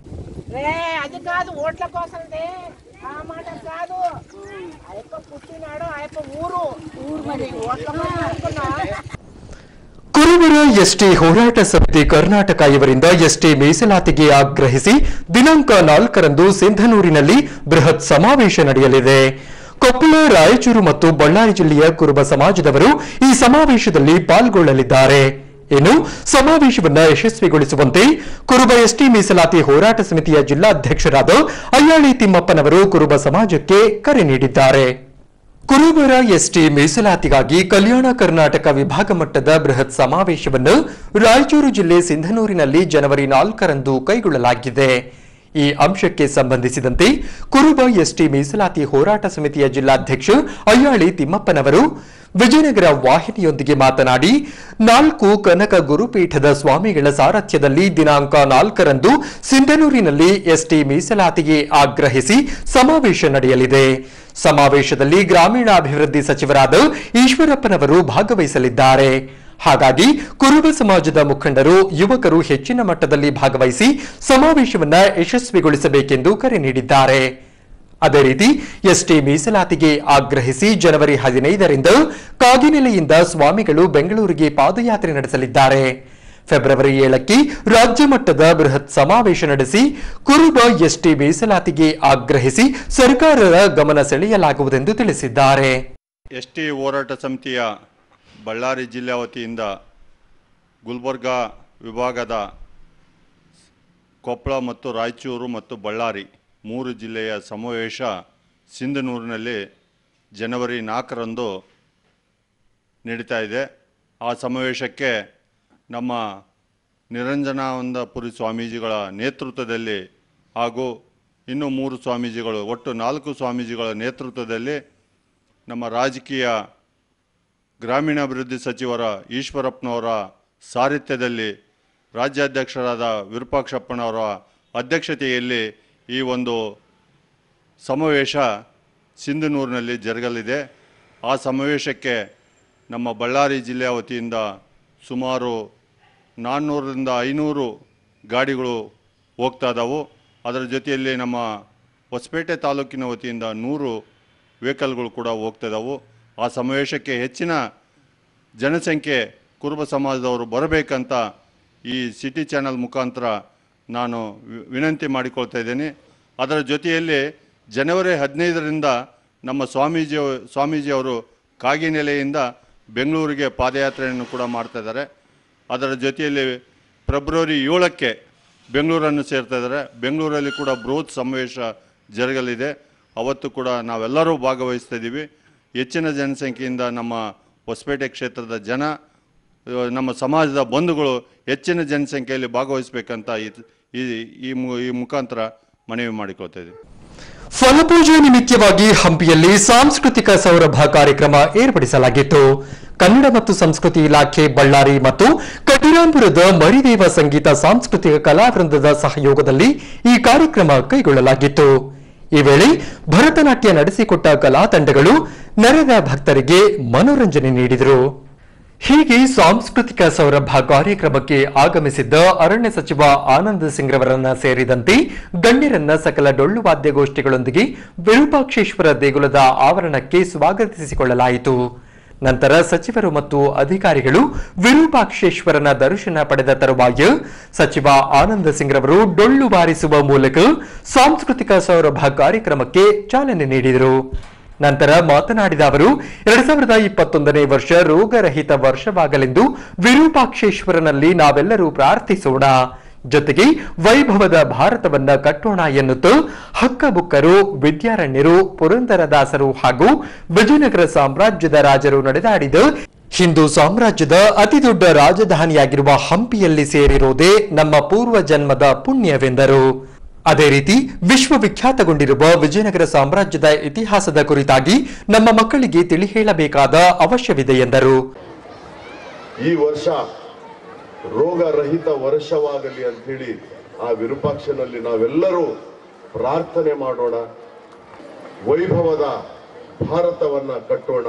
ಕುರುಬರ ಎಸ್ಟಿ ಹೋರಾಟ ಸಮಿತಿ ಕರ್ನಾಟಕ ಇವರಿಂದ ಎಸ್ಟಿ ಮೀಸಲಾತಿಗೆ ಆಗ್ರಹಿಸಿ ದಿನಾಂಕ ನಾಲ್ಕರಂದು ಸಿಂಧನೂರಿನಲ್ಲಿ ಬೃಹತ್ ಸಮಾವೇಶ ನಡೆಯಲಿದೆ. ಕೊಪ್ಪಳ, ರಾಯಚೂರು ಮತ್ತು ಬಳ್ಳಾರಿ ಜಿಲ್ಲೆಯ ಕುರುಬ ಸಮಾಜದವರು ಈ ಸಮಾವೇಶದಲ್ಲಿ ಪಾಲ್ಗೊಳ್ಳಲಿದ್ದಾರೆ. ಇನ್ನು ಸಮಾವೇಶವನ್ನು ಯಶಸ್ವಿಗೊಳಿಸುವಂತೆ ಕುರುಬ ಎಸ್ಟಿ ಮೀಸಲಾತಿ ಹೋರಾಟ ಸಮಿತಿಯ ಜಿಲ್ಲಾಧ್ಯಕ್ಷರಾದ ಅಯ್ಯಾಳಿ ತಿಮ್ಮಪ್ಪನವರು ಕುರುಬ ಸಮಾಜಕ್ಕೆ ಕರೆ ನೀಡಿದ್ದಾರೆ. ಕುರುಬರ ಎಸ್ಟಿ ಮೀಸಲಾತಿಗಾಗಿ ಕಲ್ಯಾಣ ಕರ್ನಾಟಕ ವಿಭಾಗ ಮಟ್ಟದ ಬೃಹತ್ ಸಮಾವೇಶವನ್ನು ರಾಯಚೂರು ಜಿಲ್ಲೆ ಸಿಂಧನೂರಿನಲ್ಲಿ ಜನವರಿ ನಾಲ್ಕರಂದು ಕೈಗೊಳ್ಳಲಾಗಿದೆ. ಈ ಅಂಶಕ್ಕೆ ಸಂಬಂಧಿಸಿದಂತೆ ಕುರುಬ ಎಸ್ಟಿ ಮೀಸಲಾತಿ ಹೋರಾಟ ಸಮಿತಿಯ ಜಿಲ್ಲಾಧ್ಯಕ್ಷ ಅಯ್ಯಾಳಿ ತಿಮ್ಮಪ್ಪನವರು ವಿಜಯನಗರ ವಾಹಿನಿಯೊಂದಿಗೆ ಮಾತನಾಡಿ ನಾಲ್ಕು ಕನಕ ಗುರುಪೀಠದ ಸ್ವಾಮಿಗಳ ಸಾರಥ್ಯದಲ್ಲಿ ದಿನಾಂಕ ನಾಲ್ಕರಂದು ಸಿಂಧನೂರಿನಲ್ಲಿ ಎಸ್ಟಿ ಮೀಸಲಾತಿಗೆ ಆಗ್ರಹಿಸಿ ಸಮಾವೇಶ ನಡೆಯಲಿದೆ. ಸಮಾವೇಶದಲ್ಲಿ ಗ್ರಾಮೀಣಾಭಿವೃದ್ಧಿ ಸಚಿವರಾದ ಈಶ್ವರಪ್ಪನವರು ಭಾಗವಹಿಸಲಿದ್ದಾರೆ. ಹಾಗಾಗಿ ಕುರುಬ ಸಮಾಜದ ಮುಖಂಡರು, ಯುವಕರು ಹೆಚ್ಚಿನ ಮಟ್ಟದಲ್ಲಿ ಭಾಗವಹಿಸಿ ಸಮಾವೇಶವನ್ನು ಯಶಸ್ವಿಗೊಳಿಸಬೇಕೆಂದು ಕರೆ ನೀಡಿದ್ದಾರೆ. ಅದೇ ರೀತಿ ಎಸ್ಟಿ ಮೀಸಲಾತಿಗೆ ಆಗ್ರಹಿಸಿ ಜನವರಿ ಹದಿನೈದರಿಂದ ಕಾಗಿನೆಲೆಯಿಂದ ಸ್ವಾಮಿಗಳು ಬೆಂಗಳೂರಿಗೆ ಪಾದಯಾತ್ರೆ ನಡೆಸಲಿದ್ದಾರೆ. ಫೆಬ್ರವರಿ ಏಳಕ್ಕೆ ರಾಜ್ಯ ಮಟ್ಟದ ಬೃಹತ್ ಸಮಾವೇಶ ನಡೆಸಿ ಕುರುಬ ಎಸ್ಟಿ ಮೀಸಲಾತಿಗೆ ಆಗ್ರಹಿಸಿ ಸರ್ಕಾರದ ಗಮನ ಸೆಳೆಯಲಾಗುವುದೆಂದು ತಿಳಿಸಿದ್ದಾರೆ. ಎಸ್ಟಿ ಹೋರಾಟ ಸಮಿತಿಯ ಬಳ್ಳಾರಿ ಜಿಲ್ಲೆ ವತಿಯಿಂದ ಗುಲ್ಬರ್ಗಾ ವಿಭಾಗದ ಕೊಪ್ಪಳ ಮತ್ತು ರಾಯಚೂರು ಮತ್ತು ಬಳ್ಳಾರಿ ಮೂರು ಜಿಲ್ಲೆಯ ಸಮಾವೇಶ ಸಿಂಧನೂರಿನಲ್ಲಿ ಜನವರಿ ನಾಲ್ಕರಂದು ನಡೀತಾ ಇದೆ. ಆ ಸಮಾವೇಶಕ್ಕೆ ನಮ್ಮ ನಿರಂಜನಾನಂದಪುರಿ ಸ್ವಾಮೀಜಿಗಳ ನೇತೃತ್ವದಲ್ಲಿ ಹಾಗೂ ಇನ್ನೂ ಮೂರು ಸ್ವಾಮೀಜಿಗಳು ಒಟ್ಟು ನಾಲ್ಕು ಸ್ವಾಮೀಜಿಗಳ ನೇತೃತ್ವದಲ್ಲಿ ನಮ್ಮ ರಾಜಕೀಯ ಗ್ರಾಮೀಣಾಭಿವೃದ್ಧಿ ಸಚಿವರ ಈಶ್ವರಪ್ಪನವರ ಸಾರಥ್ಯದಲ್ಲಿ ರಾಜ್ಯಾಧ್ಯಕ್ಷರಾದ ವಿರೂಪಾಕ್ಷಪ್ಪನವರ ಅಧ್ಯಕ್ಷತೆಯಲ್ಲಿ ಈ ಒಂದು ಸಮಾವೇಶ ಸಿಂಧನೂರಿನಲ್ಲಿ ಜರುಗಲಿದೆ. ಆ ಸಮಾವೇಶಕ್ಕೆ ನಮ್ಮ ಬಳ್ಳಾರಿ ಜಿಲ್ಲೆಯ ವತಿಯಿಂದ ಸುಮಾರು ನಾನ್ನೂರರಿಂದ ಐನೂರು ಗಾಡಿಗಳು ಹೋಗ್ತಾ ಇದ್ದಾವೆ. ಅದರ ಜೊತೆಯಲ್ಲಿ ನಮ್ಮ ಹೊಸಪೇಟೆ ತಾಲೂಕಿನ ವತಿಯಿಂದ ನೂರು ವೆಹಿಕಲ್ಗಳು ಕೂಡ ಹೋಗ್ತಾ ಇದ್ದಾವೆ. ಆ ಸಮಾವೇಶಕ್ಕೆ ಹೆಚ್ಚಿನ ಜನಸಂಖ್ಯೆ ಕುರುಬ ಸಮಾಜದವರು ಬರಬೇಕಂತ ಈ ಸಿಟಿ ಚಾನಲ್ ಮುಖಾಂತರ ನಾನು ವಿನಂತಿ ಮಾಡಿಕೊಳ್ತಾ ಇದ್ದೇನೆ. ಅದರ ಜೊತೆಯಲ್ಲಿ ಜನವರಿ ಹದಿನೈದರಿಂದ ನಮ್ಮ ಸ್ವಾಮೀಜಿ ಸ್ವಾಮೀಜಿಯವರು ಕಾಗಿನೆಲೆಯಿಂದ ಬೆಂಗಳೂರಿಗೆ ಪಾದಯಾತ್ರೆಯನ್ನು ಕೂಡ ಮಾಡ್ತಾ ಇದ್ದಾರೆ. ಅದರ ಜೊತೆಯಲ್ಲಿ ಫೆಬ್ರವರಿ ಏಳಕ್ಕೆ ಬೆಂಗಳೂರನ್ನು ಸೇರ್ತಾ ಇದ್ದಾರೆ. ಬೆಂಗಳೂರಲ್ಲಿ ಕೂಡ ಬೃಹತ್ ಸಮಾವೇಶ ಜರುಗಲಿದೆ. ಅವತ್ತು ಕೂಡ ನಾವೆಲ್ಲರೂ ಭಾಗವಹಿಸ್ತಾ ಇದ್ದೀವಿ. ಹೆಚ್ಚಿನ ಜನಸಂಖ್ಯೆಯಿಂದ ನಮ್ಮ ಹೊಸಪೇಟೆ ಕ್ಷೇತ್ರದ ಜನ, ನಮ್ಮ ಸಮಾಜದ ಬಂಧುಗಳು ಹೆಚ್ಚಿನ ಜನಸಂಖ್ಯೆಯಲ್ಲಿ ಭಾಗವಹಿಸಬೇಕಂತ ಈ ಈ ಮುಖಾಂತರ ಮನವಿ ಮಾಡಿಕೊಳ್ತಾ ಇದ್ದೀವಿ. ಫಲಪೂಜೆ ನಿಮಿತ್ತವಾಗಿ ಹಂಪಿಯಲ್ಲಿ ಸಾಂಸ್ಕೃತಿಕ ಸೌರಭ ಕಾರ್ಯಕ್ರಮ ಏರ್ಪಡಿಸಲಾಗಿತ್ತು. ಕನ್ನಡ ಮತ್ತು ಸಂಸ್ಕೃತಿ ಇಲಾಖೆ ಬಳ್ಳಾರಿ ಮತ್ತು ಕಟಿರಾಂಪುರದ ಮರಿದೇವ ಸಂಗೀತ ಸಾಂಸ್ಕೃತಿಕ ಕಲಾವೃಂದದ ಸಹಯೋಗದಲ್ಲಿ ಈ ಕಾರ್ಯಕ್ರಮ ಕೈಗೊಳ್ಳಲಾಗಿತ್ತು. ಈ ವೇಳೆ ಭರತನಾಟ್ಯ ನಡೆಸಿಕೊಟ್ಟ ಕಲಾ ತಂಡಗಳು ನೆರೆದ ಭಕ್ತರಿಗೆ ಮನೋರಂಜನೆ ನೀಡಿದರು. ಹೀಗೆ ಸಾಂಸ್ಕೃತಿಕ ಸೌರಭ ಕಾರ್ಯಕ್ರಮಕ್ಕೆ ಆಗಮಿಸಿದ್ದ ಅರಣ್ಯ ಸಚಿವ ಆನಂದ್ ಸಿಂಗ್ರವರನ್ನ ಸೇರಿದಂತೆ ಗಣ್ಯರನ್ನ ಸಕಲ ಡೊಳ್ಳು ವಾದ್ಯಗೋಷ್ಠಿಗಳೊಂದಿಗೆ ವಿರೂಪಾಕ್ಷೇಶ್ವರ ದೇಗುಲದ ಆವರಣಕ್ಕೆ ಸ್ವಾಗತಿಸಿಕೊಳ್ಳಲಾಯಿತು. ನಂತರ ಸಚಿವರು ಮತ್ತು ಅಧಿಕಾರಿಗಳು ವಿರೂಪಾಕ್ಷೇಶ್ವರನ ದರ್ಶನ ಪಡೆದ ತರುವಾಯ ಸಚಿವ ಆನಂದ್ ಸಿಂಗ್ರವರು ಡೊಳ್ಳು ಬಾರಿಸುವ ಮೂಲಕ ಸಾಂಸ್ಕೃತಿಕ ಸೌರಭ ಕಾರ್ಯಕ್ರಮಕ್ಕೆ ಚಾಲನೆ ನೀಡಿದರು. ನಂತರ ಮಾತನಾಡಿದ ಅವರು ಎರಡ್ ಸಾವಿರದ ಇಪ್ಪತ್ತೊಂದನೇ ವರ್ಷ ರೋಗರಹಿತ ವರ್ಷವಾಗಲೆಂದು ವಿರೂಪಾಕ್ಷೇಶ್ವರನಲ್ಲಿ ನಾವೆಲ್ಲರೂ ಪ್ರಾರ್ಥಿಸೋಣ, ಜೊತೆಗೆ ವೈಭವದ ಭಾರತವನ್ನ ಕಟ್ಟೋಣ ಎನ್ನುತ್ತಾ ಹಕ್ಕಬುಕ್ಕರು, ವಿದ್ಯಾರಣ್ಯರು, ಪುರಂದರದಾಸರು ಹಾಗೂ ವಿಜಯನಗರ ಸಾಮ್ರಾಜ್ಯದ ರಾಜರು ನಡೆದಾಡಿದ ಹಿಂದೂ ಸಾಮ್ರಾಜ್ಯದ ಅತಿದೊಡ್ಡ ರಾಜಧಾನಿಯಾಗಿರುವ ಹಂಪಿಯಲ್ಲಿ ಸೇರಿರುವುದೇ ನಮ್ಮ ಪೂರ್ವ ಜನ್ಮದ ಪುಣ್ಯವೆಂದರು. ಅದೇ ರೀತಿ ವಿಶ್ವವಿಖ್ಯಾತಗೊಂಡಿರುವ ವಿಜಯನಗರ ಸಾಮ್ರಾಜ್ಯದ ಇತಿಹಾಸದ ಕುರಿತಾಗಿ ನಮ್ಮ ಮಕ್ಕಳಿಗೆ ತಿಳಿ ಹೇಳಬೇಕಾದ ಅವಶ್ಯವಿದೆ ಎಂದರು. ಈ ವರ್ಷ ರೋಗರಹಿತ ವರ್ಷವಾಗಲಿ ಅಂತ ಹೇಳಿ ಆ ವಿರೂಪಾಕ್ಷನಲ್ಲಿ ನಾವೆಲ್ಲರೂ ಪ್ರಾರ್ಥನೆ ಮಾಡೋಣ. ವೈಭವದ ಭಾರತವನ್ನ ಕಟ್ಟೋಣ.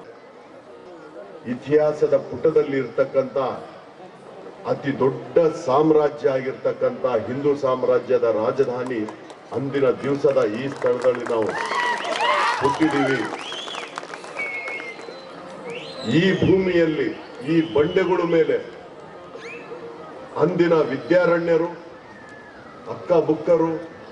ಇತಿಹಾಸದ ಪುಟದಲ್ಲಿ ಇರ್ತಕ್ಕಂಥ ಅತಿ ದೊಡ್ಡ ಸಾಮ್ರಾಜ್ಯ ಆಗಿರ್ತಕ್ಕಂಥ ಹಿಂದೂ ಸಾಮ್ರಾಜ್ಯದ ರಾಜಧಾನಿ ಅಂದಿನ ದಿವಸದ ಈ ಸ್ಥಳದಲ್ಲಿ ನಾವು ಹುಟ್ಟಿದ್ದೀವಿ. ಈ ಭೂಮಿಯಲ್ಲಿ ಈ ಬಂಡೆಗಳ ಮೇಲೆ ಅಂದಿನ ವಿದ್ಯಾರಣ್ಯರು, ಅಕ್ಕ ಬುಕ್ಕರು,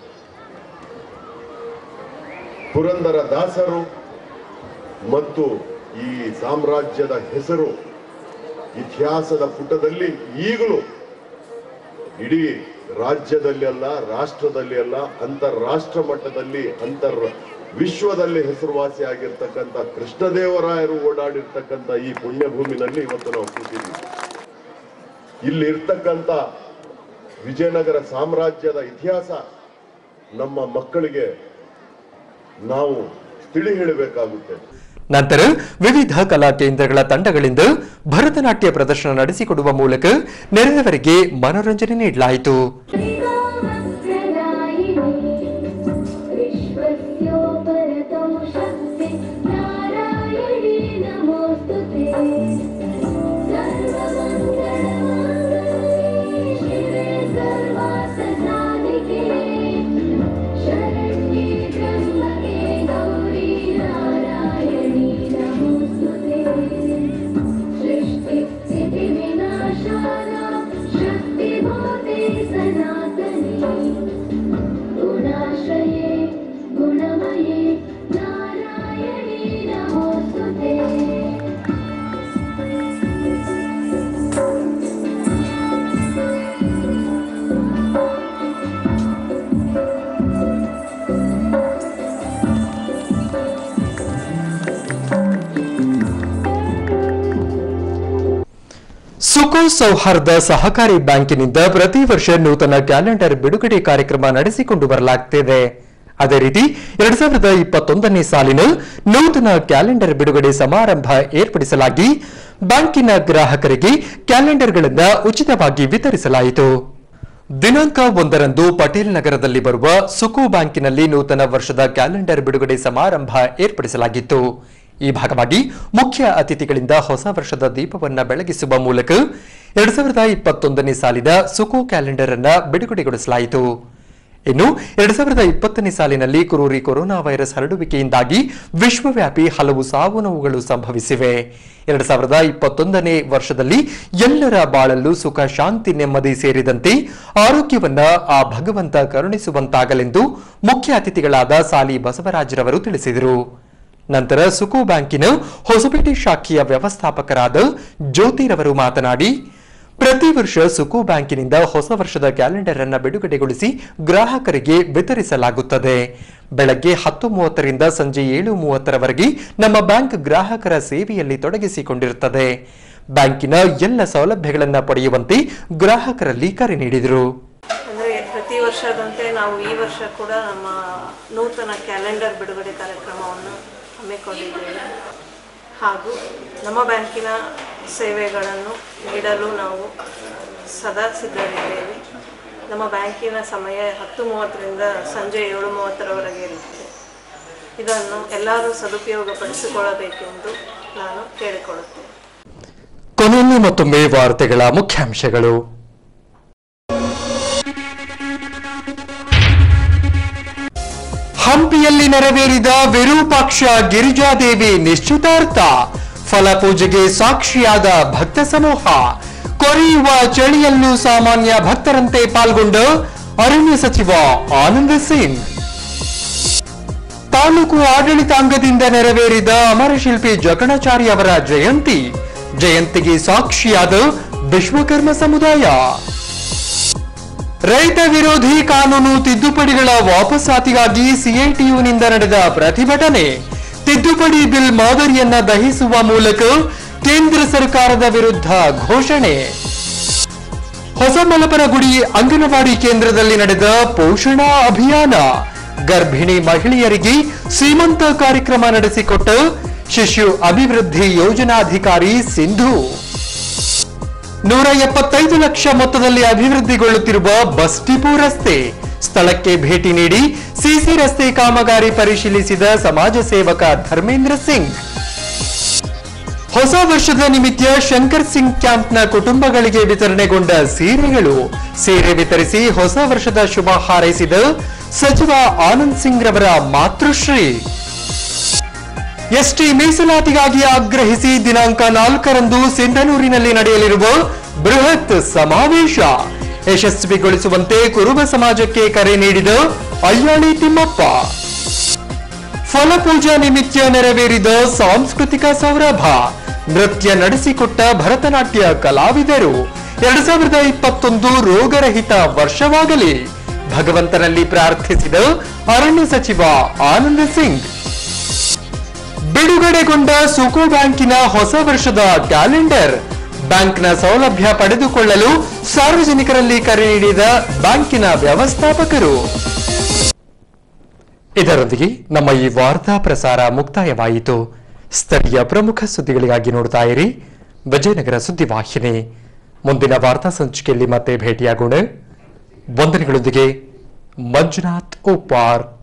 ಪುರಂದರ ದಾಸರು ಮತ್ತು ಈ ಸಾಮ್ರಾಜ್ಯದ ಹೆಸರು ಇತಿಹಾಸದ ಪುಟದಲ್ಲಿ ಈಗಲೂ ಇಡೀ ರಾಜ್ಯದಲ್ಲಿ ಅಲ್ಲ, ರಾಷ್ಟ್ರದಲ್ಲಿ ಅಲ್ಲ, ಅಂತಾರಾಷ್ಟ್ರ ಮಟ್ಟದಲ್ಲಿ, ಅಂತರ್ ವಿಶ್ವದಲ್ಲಿ ಹೆಸರುವಾಸಿ ಆಗಿರ್ತಕ್ಕಂಥ ಕೃಷ್ಣದೇವರಾಯರು ಓಡಾಡಿರ್ತಕ್ಕಂಥ ಈ ಪುಣ್ಯಭೂಮಿನಲ್ಲಿ ಇವತ್ತು ನಾವು ಕೂತಿದ್ದೀವಿ. ಇಲ್ಲಿ ಇರ್ತಕ್ಕಂಥ ವಿಜಯನಗರ ಸಾಮ್ರಾಜ್ಯದ ಇತಿಹಾಸ ನಮ್ಮ ಮಕ್ಕಳಿಗೆ ನಾವು ತಿಳಿ ಹೇಳಬೇಕಾಗುತ್ತೆ. ನಂತರ ವಿವಿಧ ಕಲಾ ಕೇಂದ್ರಗಳ ತಂಡಗಳಿಂದ ಭರತನಾಟ್ಯ ಪ್ರದರ್ಶನ ನಡೆಸಿಕೊಡುವ ಮೂಲಕ ನೆರೆದವರಿಗೆ ಮನೋರಂಜನೆ ನೀಡಲಾಯಿತು. शक्ति विनाशानां शक्तिभूते सनातन ಸೌಹಾರ್ದ ಸಹಕಾರಿ ಬ್ಯಾಂಕಿನಿಂದ ಪ್ರತಿ ವರ್ಷ ನೂತನ ಕ್ಯಾಲೆಂಡರ್ ಬಿಡುಗಡೆ ಕಾರ್ಯಕ್ರಮ ನಡೆಸಿಕೊಂಡು ಬರಲಾಗುತ್ತಿದೆ. ಅದೇ ರೀತಿ ಎರಡ್ ಸಾವಿರದ ಇಪ್ಪತ್ತೊಂದನೇ ಸಾಲಿನ ನೂತನ ಕ್ಯಾಲೆಂಡರ್ ಬಿಡುಗಡೆ ಸಮಾರಂಭ ಏರ್ಪಡಿಸಲಾಗಿ ಬ್ಯಾಂಕಿನ ಗ್ರಾಹಕರಿಗೆ ಕ್ಯಾಲೆಂಡರ್ಗಳನ್ನು ಉಚಿತವಾಗಿ ವಿತರಿಸಲಾಯಿತು. ದಿನಾಂಕ ಒಂದರಂದು ಪಟೇಲ್ ನಗರದಲ್ಲಿ ಬರುವ ಸುಕು ಬ್ಯಾಂಕಿನಲ್ಲಿ ನೂತನ ವರ್ಷದ ಕ್ಯಾಲೆಂಡರ್ ಬಿಡುಗಡೆ ಸಮಾರಂಭ ಏರ್ಪಡಿಸಲಾಗಿತ್ತು. ಈ ಭಾಗವಾಗಿ ಮುಖ್ಯ ಅತಿಥಿಗಳಿಂದ ಹೊಸ ವರ್ಷದ ದೀಪವನ್ನ ಬೆಳಗಿಸುವ ಮೂಲಕ ಎರಡ್ ಸಾವಿರದ ಇಪ್ಪತ್ತೊಂದನೇ ಸಾಲಿನ ಸುಕು ಕ್ಯಾಲೆಂಡರ್ ಅನ್ನ ಬಿಡುಗಡೆಗೊಳಿಸಲಾಯಿತು. ಇನ್ನು ಎರಡ್ ಸಾವಿರದ ಇಪ್ಪತ್ತನೇ ಸಾಲಿನಲ್ಲಿ ಕುರೂರಿ ಕೊರೋನಾ ವೈರಸ್ ಹರಡುವಿಕೆಯಿಂದಾಗಿ ವಿಶ್ವವ್ಯಾಪಿ ಹಲವು ಸಾವು ನೋವುಗಳು ಸಂಭವಿಸಿವೆ. ಎರಡ್ ಸಾವಿರದ ಇಪ್ಪತ್ತೊಂದನೇ ವರ್ಷದಲ್ಲಿ ಎಲ್ಲರ ಬಾಳಲ್ಲೂ ಸುಖ, ಶಾಂತಿ, ನೆಮ್ಮದಿ ಸೇರಿದಂತೆ ಆರೋಗ್ಯವನ್ನ ಆ ಭಗವಂತ ಕರುಣಿಸುವಂತಾಗಲೆಂದು ಮುಖ್ಯ ಅತಿಥಿಗಳಾದ ಸಾಲಿ ಬಸವರಾಜರವರು ತಿಳಿಸಿದರು. ನಂತರ ಸುಕು ಬ್ಯಾಂಕಿನ ಹೊಸಪೇಟೆ ಶಾಖೆಯ ವ್ಯವಸ್ಥಾಪಕರಾದ ಜ್ಯೋತಿರವರು ಮಾತನಾಡಿ, ಪ್ರತಿ ವರ್ಷ ಸುಕು ಬ್ಯಾಂಕಿನಿಂದ ಹೊಸ ವರ್ಷದ ಕ್ಯಾಲೆಂಡರ್ ಅನ್ನು ಬಿಡುಗಡೆಗೊಳಿಸಿ ಗ್ರಾಹಕರಿಗೆ ವಿತರಿಸಲಾಗುತ್ತದೆ. ಬೆಳಗ್ಗೆ ಹತ್ತು ಮೂವತ್ತರಿಂದ ಸಂಜೆ ಏಳು ಮೂವತ್ತರವರೆಗೆ ನಮ್ಮ ಬ್ಯಾಂಕ್ ಗ್ರಾಹಕರ ಸೇವೆಯಲ್ಲಿ ತೊಡಗಿಸಿಕೊಂಡಿರುತ್ತದೆ. ಬ್ಯಾಂಕಿನ ಎಲ್ಲ ಸೌಲಭ್ಯಗಳನ್ನು ಪಡೆಯುವಂತೆ ಗ್ರಾಹಕರಲ್ಲಿ ಕರೆ ನೀಡಿದರು. ಅಂದರೆ ಪ್ರತಿ ವರ್ಷದಂತೆ ನಾವು ಈ ವರ್ಷ ಕೂಡ ನಮ್ಮ ನೂತನ ಕ್ಯಾಲೆಂಡರ್ ಬಿಡುಗಡೆ ಕಾರ್ಯಕ್ರಮವನ್ನು ಹಮ್ಮಿಕೊಂಡಿದ್ದೇವೆ. ಹಾಗೂ ನಮ್ಮ ಬ್ಯಾಂಕಿನ ಸೇವೆಗಳನ್ನು ನೀಡಲು ನಾವು ಸದಾ ಸಿದ್ಧರಿದ್ದೇವೆ. ನಮ್ಮ ಬ್ಯಾಂಕಿನ ಸಮಯ ಹತ್ತು ಮೂವತ್ತರಿಂದ ಸಂಜೆ ಏಳು ಮೂವತ್ತರವರೆಗೆ ಇರುತ್ತದೆ. ಇದನ್ನು ಎಲ್ಲರೂ ಸದುಪಯೋಗಪಡಿಸಿಕೊಳ್ಳಬೇಕೆಂದು ನಾನು ಕೇಳಿಕೊಳ್ಳುತ್ತೇನೆ. ಕೊನೆಯಲ್ಲಿ ಮತ್ತೊಮ್ಮೆ ವಾರ್ತೆಗಳ ಮುಖ್ಯಾಂಶಗಳು. ಹಂಪಿಯಲ್ಲಿ ನೆರವೇರಿದ ವಿರೂಪಾಕ್ಷ ಗಿರಿಜಾದೇವಿ ನಿಶ್ಚಿತಾರ್ಥ, ಫಲಪೂಜೆಗೆ ಸಾಕ್ಷಿಯಾದ ಭಕ್ತ ಸಮೂಹ. ಕೊರೆಯುವ ಚಳಿಯಲ್ಲೂ ಸಾಮಾನ್ಯ ಭಕ್ತರಂತೆ ಪಾಲ್ಗೊಂಡ ಅರಣ್ಯ ಸಚಿವ ಆನಂದ್ ಸಿಂಗ್. ತಾಲೂಕು ಆಡಳಿತಾಂಗದಿಂದ ನೆರವೇರಿದ ಅಮರಶಿಲ್ಪಿ ಜಕಣಾಚಾರಿ ಅವರ ಜಯಂತಿ, ಜಯಂತಿಗೆ ಸಾಕ್ಷಿಯಾದ ವಿಶ್ವಕರ್ಮ ಸಮುದಾಯ. ರೈತ ವಿರೋಧಿ ಕಾನೂನು ತಿದ್ದುಪಡಿಗಳ ವಾಪಸಾತಿಗಾಗಿ ಸಿಐಟಿಯುನಿಂದ ನಡೆದ ಪ್ರತಿಭಟನೆ, ತಿದ್ದುಪಡಿ ಬಿಲ್ ಮಾದರಿಯನ್ನ ದಹಿಸುವ ಮೂಲಕ ಕೇಂದ್ರ ಸರ್ಕಾರದ ವಿರುದ್ಧ ಘೋಷಣೆ. ಹೊಸಮಲಪರಗುಡಿ ಅಂಗನವಾಡಿ ಕೇಂದ್ರದಲ್ಲಿ ನಡೆದ ಪೋಷಣಾ ಅಭಿಯಾನ, ಗರ್ಭಿಣಿ ಮಹಿಳೆಯರಿಗೆ ಸೀಮಂತ ಕಾರ್ಯಕ್ರಮ ನಡೆಸಿಕೊಟ್ಟ ಶಿಶು ಅಭಿವೃದ್ಧಿ ಯೋಜನಾಧಿಕಾರಿ ಸಿಂಧು. ನೂರ ಎಪ್ಪತ್ತೈದು ಲಕ್ಷ ಮೊತ್ತದಲ್ಲಿ ಅಭಿವೃದ್ಧಿಗೊಳ್ಳುತ್ತಿರುವ ಬಸ್ ಡಿಪೋ ರಸ್ತೆ, ಸ್ಥಳಕ್ಕೆ ಭೇಟಿ ನೀಡಿ ಸಿಸಿ ರಸ್ತೆ ಕಾಮಗಾರಿ ಪರಿಶೀಲಿಸಿದ ಸಮಾಜ ಸೇವಕ ಧರ್ಮೇಂದ್ರ ಸಿಂಗ್. ಹೊಸ ವರ್ಷದ ನಿಮಿತ್ತ ಶಂಕರ್ ಸಿಂಗ್ ಕ್ಯಾಂಪ್ನ ಕುಟುಂಬಗಳಿಗೆ ವಿತರಣೆಗೊಂಡ ಸೀರೆಗಳು, ಸೀರೆ ವಿತರಿಸಿ ಹೊಸ ವರ್ಷದ ಶುಭ ಹಾರೈಸಿದ ಸಚಿವ ಆನಂದ್ ಸಿಂಗ್ ರವರ ಮಾತೃಶ್ರೀ. ಎಸ್ಟಿ ಮೀಸಲಾತಿಗಾಗಿ ಆಗ್ರಹಿಸಿ ದಿನಾಂಕ ನಾಲ್ಕರಂದು ಸಿಂಧನೂರಿನಲ್ಲಿ ನಡೆಯಲಿರುವ ಬೃಹತ್ ಸಮಾವೇಶ ಯಶಸ್ವಿಗೊಳಿಸುವಂತೆ ಕುರುಬ ಸಮಾಜಕ್ಕೆ ಕರೆ ನೀಡಿದ ಅಯ್ಯಾಳಿ ತಿಮ್ಮಪ್ಪ. ಫಲಪೂಜಾ ನಿಮಿತ್ತ ನೆರವೇರಿದ ಸಾಂಸ್ಕೃತಿಕ ಸೌರಭ, ನೃತ್ಯ ನಡೆಸಿಕೊಟ್ಟ ಭರತನಾಟ್ಯ ಕಲಾವಿದರು. ಎರಡ್ ಸಾವಿರದ ಇಪ್ಪತ್ತೊಂದು ರೋಗರಹಿತ ವರ್ಷವಾಗಲಿ ಭಗವಂತನಲ್ಲಿ ಪ್ರಾರ್ಥಿಸಿದ ಅರಣ್ಯ ಸಚಿವ ಆನಂದ್ ಸಿಂಗ್. ಬಿಡುಗಡೆಗೊಂಡ ಸುಕು ಬ್ಯಾಂಕಿನ ಹೊಸ ವರ್ಷದ ಕ್ಯಾಲೆಂಡರ್, ಬ್ಯಾಂಕ್ನ ಸೌಲಭ್ಯ ಪಡೆದುಕೊಳ್ಳಲು ಸಾರ್ವಜನಿಕರಲ್ಲಿ ಕರೆ ನೀಡಿದ ಬ್ಯಾಂಕಿನ ವ್ಯವಸ್ಥಾಪಕರು. ಇದರೊಂದಿಗೆ ನಮ್ಮ ಈ ವಾರ್ತಾ ಪ್ರಸಾರ ಮುಕ್ತಾಯವಾಯಿತು. ಸ್ಥಳೀಯ ಪ್ರಮುಖ ಸುದ್ದಿಗಳಿಗಾಗಿ ನೋಡ್ತಾ ಇರಿ ವಿಜಯನಗರ ಸುದ್ದಿವಾಹಿನಿ. ಮುಂದಿನ ವಾರ್ತಾ ಸಂಚಿಕೆಯಲ್ಲಿ ಮತ್ತೆ ಭೇಟಿಯಾಗೋಣ. ವಂದನೆಗಳೊಂದಿಗೆ ಮಂಜುನಾಥ್ ಉಪ್ಪಾರ್.